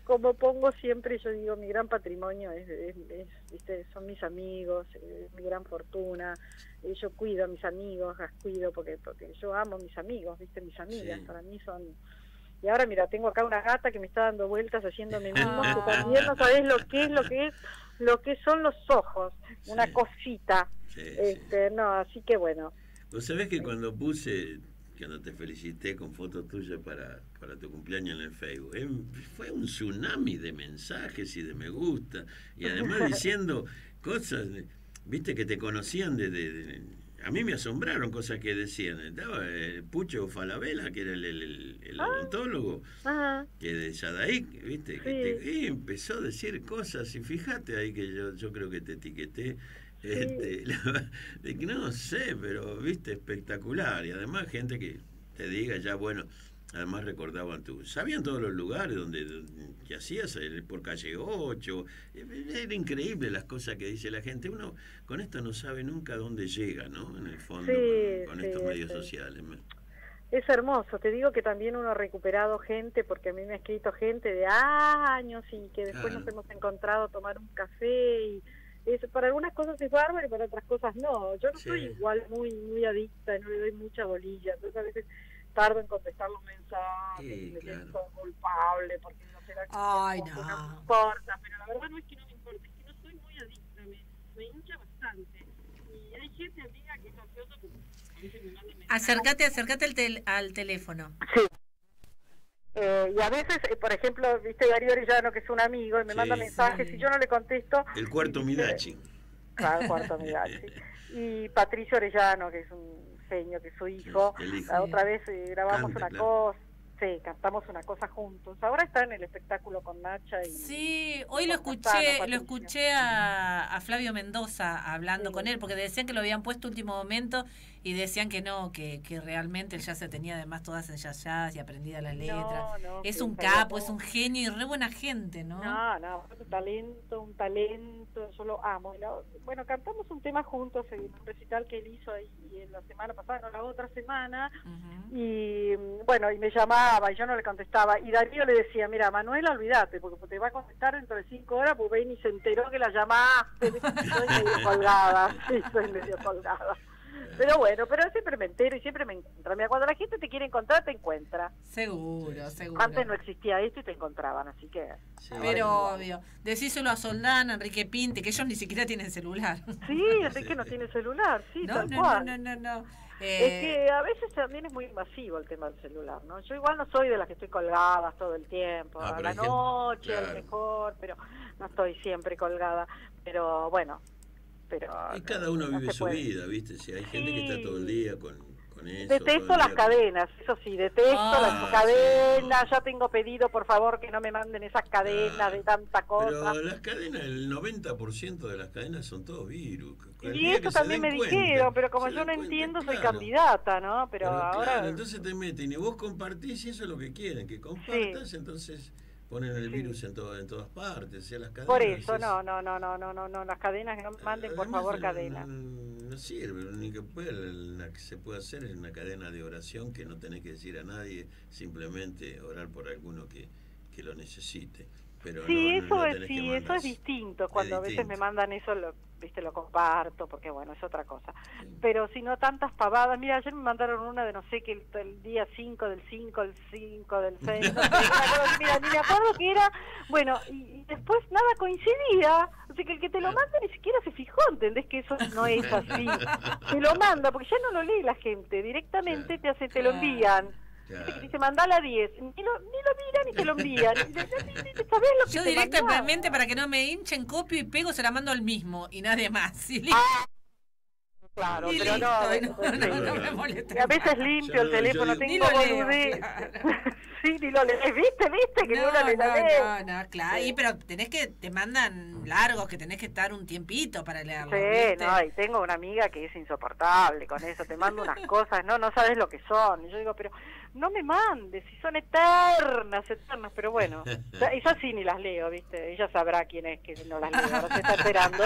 Speaker 6: como pongo siempre, yo digo, mi gran patrimonio es, es, es ¿viste? Son mis amigos, es mi gran fortuna. Eh, yo cuido a mis amigos, las cuido porque porque yo amo a mis amigos, viste, mis amigas, sí. Para mí son... Y ahora, mira, tengo acá una gata que me está dando vueltas haciéndome mimos, que también no sabés lo que es, lo que es, lo que son los ojos, sí. Una cosita. Sí, este, sí. No, así que bueno.
Speaker 3: Vos sabés que cuando puse, cuando te felicité con fotos tuyas para, para tu cumpleaños en el Facebook, eh, fue un tsunami de mensajes y de me gusta, y además diciendo cosas, viste, que te conocían desde... De, de, a mí me asombraron cosas que decían. Estaba el Pucho Falabella, que era el, el, el ah, odontólogo, ajá. Que de Yadaik, ¿viste? Sí. Que te, y empezó a decir cosas, y fíjate ahí que yo, yo creo que te etiqueté. Sí. Este, de que no sé, pero viste, espectacular. Y además gente que te diga ya, bueno, además recordaban tú, sabían todos los lugares donde, donde que hacías, por calle ocho, era increíble las cosas que dice la gente. Uno con esto no sabe nunca dónde llega, ¿no? En el fondo, sí, con, con sí, estos medios sí. sociales.
Speaker 6: Es hermoso, te digo que también uno ha recuperado gente, porque a mí me ha escrito gente de años y que después claro. Nos hemos encontrado a tomar un café y es, para algunas cosas es bárbaro y para otras cosas no. Yo no sí. Soy igual muy muy adicta, no le doy mucha bolilla, entonces a veces tardo en contestar los mensajes, sí, me claro. Siento culpable porque no será que
Speaker 2: Ay,
Speaker 6: no.
Speaker 2: no
Speaker 6: me importa, pero la verdad no es que no me importe, es que no soy muy adicta, me, me hincha bastante. Y hay gente amiga que es gracioso que a veces me manda mensajes.
Speaker 2: Acércate, acércate al, tel al teléfono.
Speaker 6: Sí. Eh, y a veces, eh, por ejemplo, viste Darío Orellano, que es un amigo, y me sí, manda mensajes sí. Y yo no le contesto.
Speaker 3: El cuarto
Speaker 6: y,
Speaker 3: Midachi.
Speaker 6: Claro, el cuarto Midachi. Y Patricio Orellano, que es un genio, que es su hijo, sí, hijo. La otra vez eh, grabamos Canta, una claro. cosa, sí, cantamos una cosa juntos. Ahora está en el espectáculo con Nacha y
Speaker 2: sí, hoy lo escuché, lo escuché a, a Flavio Mendoza hablando sí. Con él, porque decían que lo habían puesto último momento y decían que no, que, que realmente él ya se tenía además todas ensayadas y aprendida las letras. No, no, es un capo, es un genio y re buena gente, ¿no?
Speaker 6: No, no, un talento, un talento, yo lo amo. Bueno, cantamos un tema juntos en un recital que él hizo ahí en la semana pasada, no, la otra semana, uh-huh. Y bueno, y me llamaba y yo no le contestaba, y Darío le decía, mira, Manuela, olvídate, porque te va a contestar dentro de cinco horas, pues ven y se enteró que la llamaste, soy medio colgada, sí, soy medio colgada. Pero bueno, pero siempre me entero y siempre me encuentro. Mira, cuando la gente te quiere encontrar, te encuentra.
Speaker 2: Seguro, seguro.
Speaker 6: Antes no existía esto y te encontraban, así que...
Speaker 2: Sí, pero obvio. Decíselo a Soldán, a Enrique Pinte, que ellos ni siquiera tienen celular.
Speaker 6: Sí, Enrique sí. No tiene celular, sí,
Speaker 2: no,
Speaker 6: tal
Speaker 2: no,
Speaker 6: cual.
Speaker 2: No, no, no, no.
Speaker 6: Eh... Es que a veces también es muy invasivo el tema del celular, ¿no? Yo igual no soy de las que estoy colgadas todo el tiempo, ah, a la noche, gente... claro. A lo mejor, pero no estoy siempre colgada. Pero bueno... Pero
Speaker 3: y cada uno no vive su puede. Vida, ¿viste? Si hay gente sí. Que está todo el día con, con eso.
Speaker 6: Detesto las cadenas, eso sí, detesto ah, las cadenas. Sí, no. Ya tengo pedido, por favor, que no me manden esas cadenas ah, de tanta cosa.
Speaker 3: Pero las cadenas, el noventa por ciento de las cadenas son todos virus.
Speaker 6: Y eso también me cuenta, dijeron, pero como yo no cuenta, entiendo, claro. Soy candidata, ¿no? Pero, pero ahora... Claro,
Speaker 3: entonces te meten y vos compartís y eso es lo que quieren, que compartas, sí. Entonces... Ponen el virus sí. en, todo, en todas partes, ¿sí? Las cadenas.
Speaker 6: Por eso, es... no, no, no, no, no, no, no, las cadenas que no manden, además, por favor, cadenas.
Speaker 3: No, no sirve, lo único que, puede, la que se puede hacer es una cadena de oración que no tenés que decir a nadie, simplemente orar por alguno que, que lo necesite. Pero
Speaker 6: sí,
Speaker 3: no,
Speaker 6: eso
Speaker 3: no
Speaker 6: es, sí, eso es distinto. Cuando es distinto. A veces me mandan eso, lo, viste, lo comparto, porque bueno, es otra cosa. Sí. Pero si no tantas pavadas, mira, ayer me mandaron una de no sé qué, el, el día cinco del cinco, el cinco del seis, no sé, mira, ni me acuerdo que era, bueno, y, y después nada coincidía, o sea que el que te lo manda ni siquiera se fijó, ¿entendés? Que eso no es así. Te lo manda, porque ya no lo lee la gente, directamente claro. Te hace, te lo envían. Claro. Dice, mandala a diez, ni lo, ni lo miran ni te lo envían. ¿Sabés lo que
Speaker 2: yo directamente, para que no me hinchen, copio y pego, se la mando al mismo y nadie más. ¿Sí?
Speaker 6: Ah, claro, y pero
Speaker 2: listo,
Speaker 6: no,
Speaker 2: no, no, no, no me molesta.
Speaker 6: A veces limpio el teléfono, tengo boludez. Sí, ni lo lees, ¿viste? ¿Viste? Que
Speaker 2: no,
Speaker 6: uno le
Speaker 2: no,
Speaker 6: lee.
Speaker 2: no, no, claro, sí. Y pero tenés que, te mandan largos, que tenés que estar un tiempito para leerlo.
Speaker 6: Sí, ¿viste? No, y tengo una amiga que es insoportable con eso, te mando unas cosas, no, no sabes lo que son. Y yo digo, pero no me mandes, si son eternas, eternas, pero bueno, esas sí ni las leo, ¿viste? Ella sabrá quién es que no las leo, ahora se está esperando.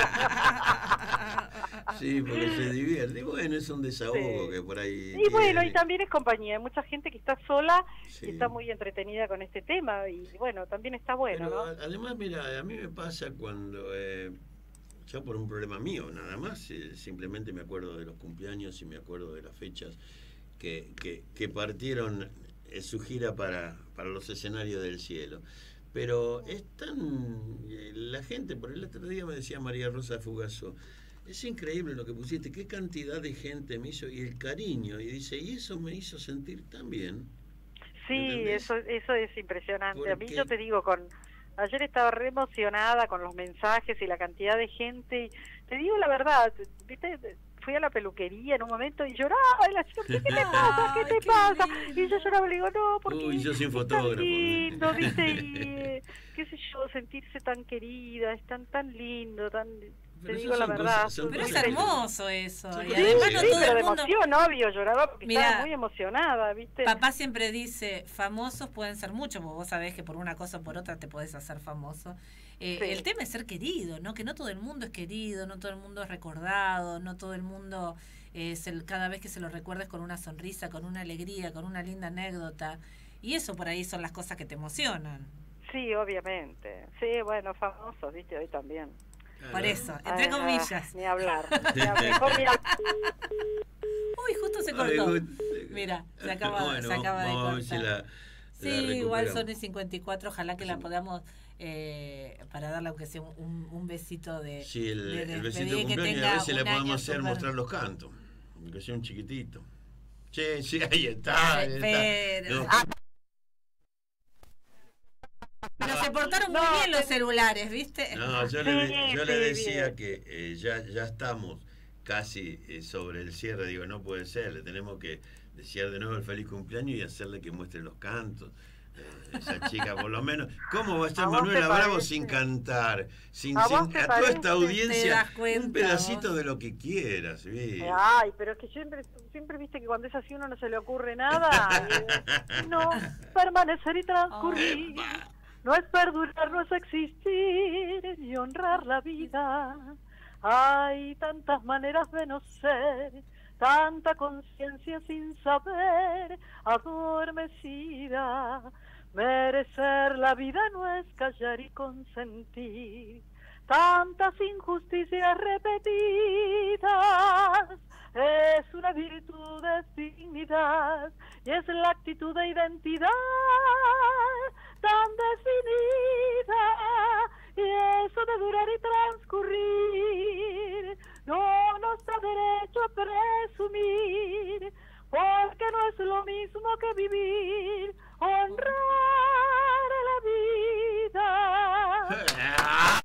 Speaker 3: Sí, porque se divierte, y bueno, es un desahogo sí. Que por ahí...
Speaker 6: Y tiene. Bueno, y también es compañía, hay mucha gente que está sola, sí. Que está muy estoy entretenida con este tema y bueno, también está bueno,
Speaker 3: Pero,
Speaker 6: ¿no?
Speaker 3: además, mira, a mí me pasa cuando, eh, yo por un problema mío nada más, eh, simplemente me acuerdo de los cumpleaños y me acuerdo de las fechas que, que, que partieron eh, su gira para, para los escenarios del cielo. Pero es tan... eh, la gente, por el otro día me decía María Rosa Fugazo, es increíble lo que pusiste, qué cantidad de gente me hizo, y el cariño, y dice, y eso me hizo sentir tan bien.
Speaker 6: Sí, eso eso es impresionante.
Speaker 3: Porque...
Speaker 6: A mí yo te digo, con ayer estaba re emocionada con los mensajes y la cantidad de gente. Y te digo la verdad, ¿viste? Fui a la peluquería en un momento y lloraba. Y la chica, ¿qué te pasa? ¿Qué te
Speaker 2: Ay, qué
Speaker 6: pasa?
Speaker 2: lindo.
Speaker 6: Y yo lloraba y le digo, no, porque
Speaker 3: Uy, yo sin
Speaker 6: es
Speaker 3: fotógrafo.
Speaker 6: tan lindo, ¿viste? Y, eh, qué sé yo, sentirse tan querida, es tan, tan lindo, tan...
Speaker 3: Pero
Speaker 6: te
Speaker 3: eso
Speaker 6: digo la
Speaker 3: son
Speaker 6: verdad.
Speaker 3: cosas- son
Speaker 2: Pero es
Speaker 3: cosas que-
Speaker 2: hermoso eso.
Speaker 3: Son
Speaker 2: Y
Speaker 3: cosas
Speaker 2: además
Speaker 3: que-
Speaker 2: no
Speaker 6: Sí,
Speaker 2: todo
Speaker 6: pero
Speaker 2: el
Speaker 6: de
Speaker 2: mundo...
Speaker 6: emoción, obvio, lloraba porque
Speaker 2: Mirá,
Speaker 6: estaba muy emocionada, ¿viste?
Speaker 2: Papá siempre dice, famosos pueden ser muchos, porque vos sabés que por una cosa o por otra te podés hacer famoso. Eh,
Speaker 6: Sí.
Speaker 2: El tema es ser querido, ¿no? Que no todo el mundo es querido, no todo el mundo es recordado, no todo el mundo es el, cada vez que se lo recuerdes con una sonrisa, con una alegría, con una linda anécdota. Y eso por ahí son las cosas que te emocionan.
Speaker 6: Sí, obviamente. Sí, bueno, famosos, ¿viste? Hoy también.
Speaker 3: Claro.
Speaker 2: Por eso, entre
Speaker 6: Ah,
Speaker 2: comillas.
Speaker 6: Ni hablar. Ni hablar. Mejor ni hablar.
Speaker 2: Uy, justo se
Speaker 3: Ay,
Speaker 2: cortó.
Speaker 3: gut-
Speaker 2: Mira, se acaba,
Speaker 3: Bueno,
Speaker 2: se acaba de
Speaker 3: vamos a ver si
Speaker 2: cortar.
Speaker 3: la-
Speaker 2: Sí,
Speaker 3: la
Speaker 2: igual
Speaker 3: recuperamos.
Speaker 2: son y cincuenta y cuatro, ojalá que la
Speaker 3: Sí.
Speaker 2: podamos, eh, para darle aunque sea un, un besito de...
Speaker 3: Sí, el,
Speaker 2: de
Speaker 3: el besito
Speaker 2: despedida,
Speaker 3: de
Speaker 2: que
Speaker 3: cumpleaños,
Speaker 2: tenga
Speaker 3: a veces le
Speaker 2: un año
Speaker 3: podemos hacer
Speaker 2: súper-
Speaker 3: mostrar los cantos, que sea un chiquitito. Sí, sí, ahí está. Ahí está.
Speaker 2: Pero-
Speaker 3: No,
Speaker 2: Ah, pero se portaron muy
Speaker 6: No,
Speaker 2: bien los
Speaker 6: sí.
Speaker 2: celulares, ¿viste?
Speaker 3: no, yo, le,
Speaker 6: Sí,
Speaker 3: yo le
Speaker 6: sí,
Speaker 3: decía
Speaker 6: bien.
Speaker 3: que eh, ya, ya estamos casi eh, sobre el cierre, digo, no puede ser, le tenemos que desear de nuevo el feliz cumpleaños y hacerle que muestre los cantos. Eh, esa chica, por lo menos. ¿Cómo va a estar
Speaker 6: ¿A vos
Speaker 3: Manuela
Speaker 6: te
Speaker 3: Bravo
Speaker 6: parece?
Speaker 3: sin cantar? Sin,
Speaker 6: ¿A vos
Speaker 3: sin-
Speaker 6: te
Speaker 3: a toda esta
Speaker 6: parece?
Speaker 3: audiencia,
Speaker 2: Te das cuenta,
Speaker 3: un pedacito
Speaker 2: vos.
Speaker 3: de lo que quieras. ¿sí?
Speaker 6: Ay, pero es que siempre, siempre viste que cuando es así uno no se le ocurre nada. Eh, no, permanecer y transcurrir.
Speaker 3: Epa.
Speaker 6: No es perdurar, no es existir y honrar la vida. Hay tantas maneras de no ser, tanta conciencia sin saber, adormecida. Merecer la vida no es callar y consentir tantas injusticias repetidas. Es una virtud de dignidad y es la actitud de identidad tan definida, y eso de durar y transcurrir no nos da derecho a presumir, porque no es lo mismo que vivir, honrar la vida.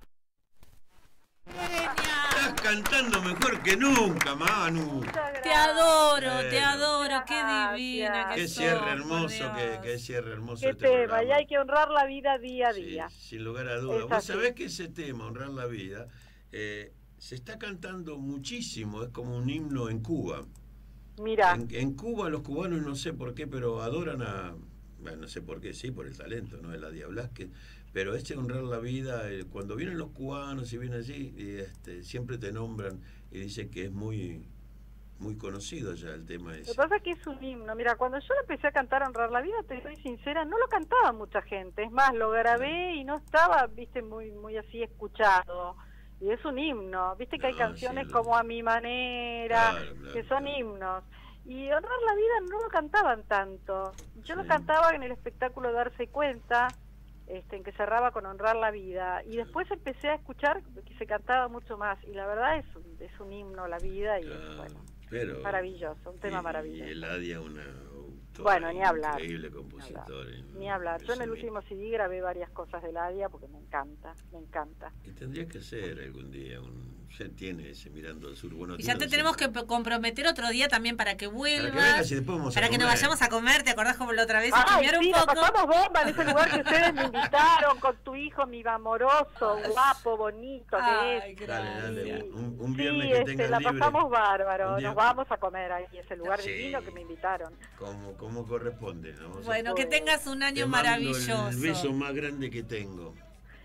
Speaker 3: Estás cantando mejor que nunca, Manu.
Speaker 6: Muchas
Speaker 2: Te
Speaker 6: gracias.
Speaker 2: adoro, te
Speaker 3: Bueno.
Speaker 2: adoro, qué
Speaker 6: Gracias.
Speaker 2: divina que
Speaker 3: Qué
Speaker 2: sos,
Speaker 3: cierre
Speaker 2: por
Speaker 3: hermoso, que,
Speaker 2: Dios.
Speaker 3: qué cierre hermoso
Speaker 6: Qué
Speaker 3: este
Speaker 6: tema,
Speaker 3: programa.
Speaker 6: y hay que honrar la vida día a
Speaker 3: Sí,
Speaker 6: día.
Speaker 3: sin lugar a dudas.
Speaker 6: Es
Speaker 3: Vos
Speaker 6: así.
Speaker 3: sabés que ese tema, honrar la vida, eh, se está cantando muchísimo, es como un himno en Cuba.
Speaker 6: Mira,
Speaker 3: En, en Cuba los cubanos no sé por qué, pero adoran a, bueno, no sé por qué, sí, por el talento, ¿no? De la Dia Blasquez, pero este honrar la vida, eh, cuando vienen los cubanos y vienen allí, y, este, siempre te nombran y dicen que es muy, muy conocido ya el tema
Speaker 6: lo
Speaker 3: ese.
Speaker 6: que pasa es que es un himno. Mira, cuando yo empecé a cantar Honrar la Vida, te soy sincera, no lo cantaba mucha gente. Es más, lo grabé y no estaba, viste, muy muy así escuchado. Y es un himno. Viste que hay
Speaker 3: No,
Speaker 6: canciones
Speaker 3: sí, lo-
Speaker 6: como A Mi Manera,
Speaker 3: Claro, claro,
Speaker 6: que son
Speaker 3: claro.
Speaker 6: himnos. Y Honrar la Vida no lo cantaban tanto. Yo lo
Speaker 3: Sí.
Speaker 6: cantaba en el espectáculo Darse Cuenta, este, en que cerraba con Honrar la Vida. Y después empecé a escuchar que se cantaba mucho más. Y la verdad es un, es un himno la vida y es,
Speaker 3: Claro,
Speaker 6: bueno,
Speaker 3: pero,
Speaker 6: maravilloso, un tema
Speaker 3: y-
Speaker 6: maravilloso.
Speaker 3: Y Eladia, una autora
Speaker 6: Bueno, ni hablar.
Speaker 3: increíble compositora.
Speaker 6: Ni hablar. Yo en el
Speaker 3: Eso
Speaker 6: último C D grabé varias cosas de Ladia porque me encanta, me encanta.
Speaker 3: Y tendría que ser algún día, un, se tiene ese Mirando al Sur. Bueno,
Speaker 2: Y ya te
Speaker 3: tiene
Speaker 2: tenemos
Speaker 3: siempre.
Speaker 2: que comprometer otro día también para que
Speaker 3: Para
Speaker 2: vuelvas,
Speaker 3: que vengas y después vamos a
Speaker 2: para que nos
Speaker 3: comer.
Speaker 2: vayamos a comer, ¿te acordás como la otra vez? A
Speaker 6: Ay,
Speaker 2: cambiar
Speaker 6: sí,
Speaker 2: un
Speaker 6: nos
Speaker 2: poco.
Speaker 6: pasamos bomba en ese lugar que ustedes me invitaron con tu hijo, mi amoroso, guapo, bonito que
Speaker 2: Ay,
Speaker 6: es.
Speaker 3: Dale, dale,
Speaker 6: Sí.
Speaker 3: un, un
Speaker 6: Sí,
Speaker 3: viernes que
Speaker 6: este,
Speaker 3: tengas
Speaker 6: la
Speaker 3: libre.
Speaker 6: pasamos bárbaro,
Speaker 3: Un día-
Speaker 6: nos vamos a comer ahí, ese lugar
Speaker 3: Sí.
Speaker 6: divino que me invitaron.
Speaker 3: Como, como corresponde. ¿no?
Speaker 2: Bueno, que tengas un
Speaker 3: Te
Speaker 2: año
Speaker 3: mando
Speaker 2: maravilloso.
Speaker 3: el beso más grande que tengo.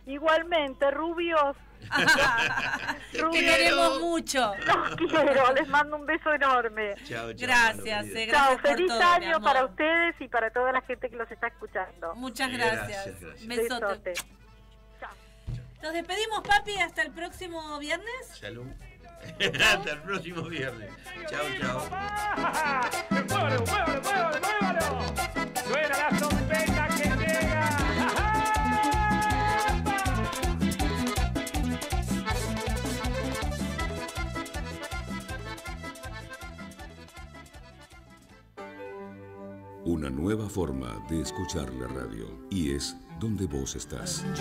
Speaker 6: Igualmente, rubios.
Speaker 2: Te queremos mucho.
Speaker 6: Los quiero, les mando un beso enorme.
Speaker 3: Chao, chao.
Speaker 2: Gracias,
Speaker 3: mano,
Speaker 2: eh,
Speaker 3: querida.
Speaker 6: Chao,
Speaker 2: gracias por
Speaker 6: feliz
Speaker 2: todo, mi
Speaker 6: año
Speaker 2: amor.
Speaker 6: para ustedes y para toda la gente que los está escuchando.
Speaker 2: Muchas
Speaker 3: Gracias,
Speaker 2: gracias.
Speaker 3: gracias.
Speaker 2: Besote.
Speaker 6: Besote. Chao.
Speaker 2: Nos despedimos, papi, hasta el próximo viernes.
Speaker 3: Salud. Hasta el próximo viernes. Chao, chao.
Speaker 1: ¡Muévalo, muévalo, muévalo, muévalo! ¡Suena la trompeta que llega!
Speaker 7: Una nueva forma de escuchar la radio y es donde vos estás.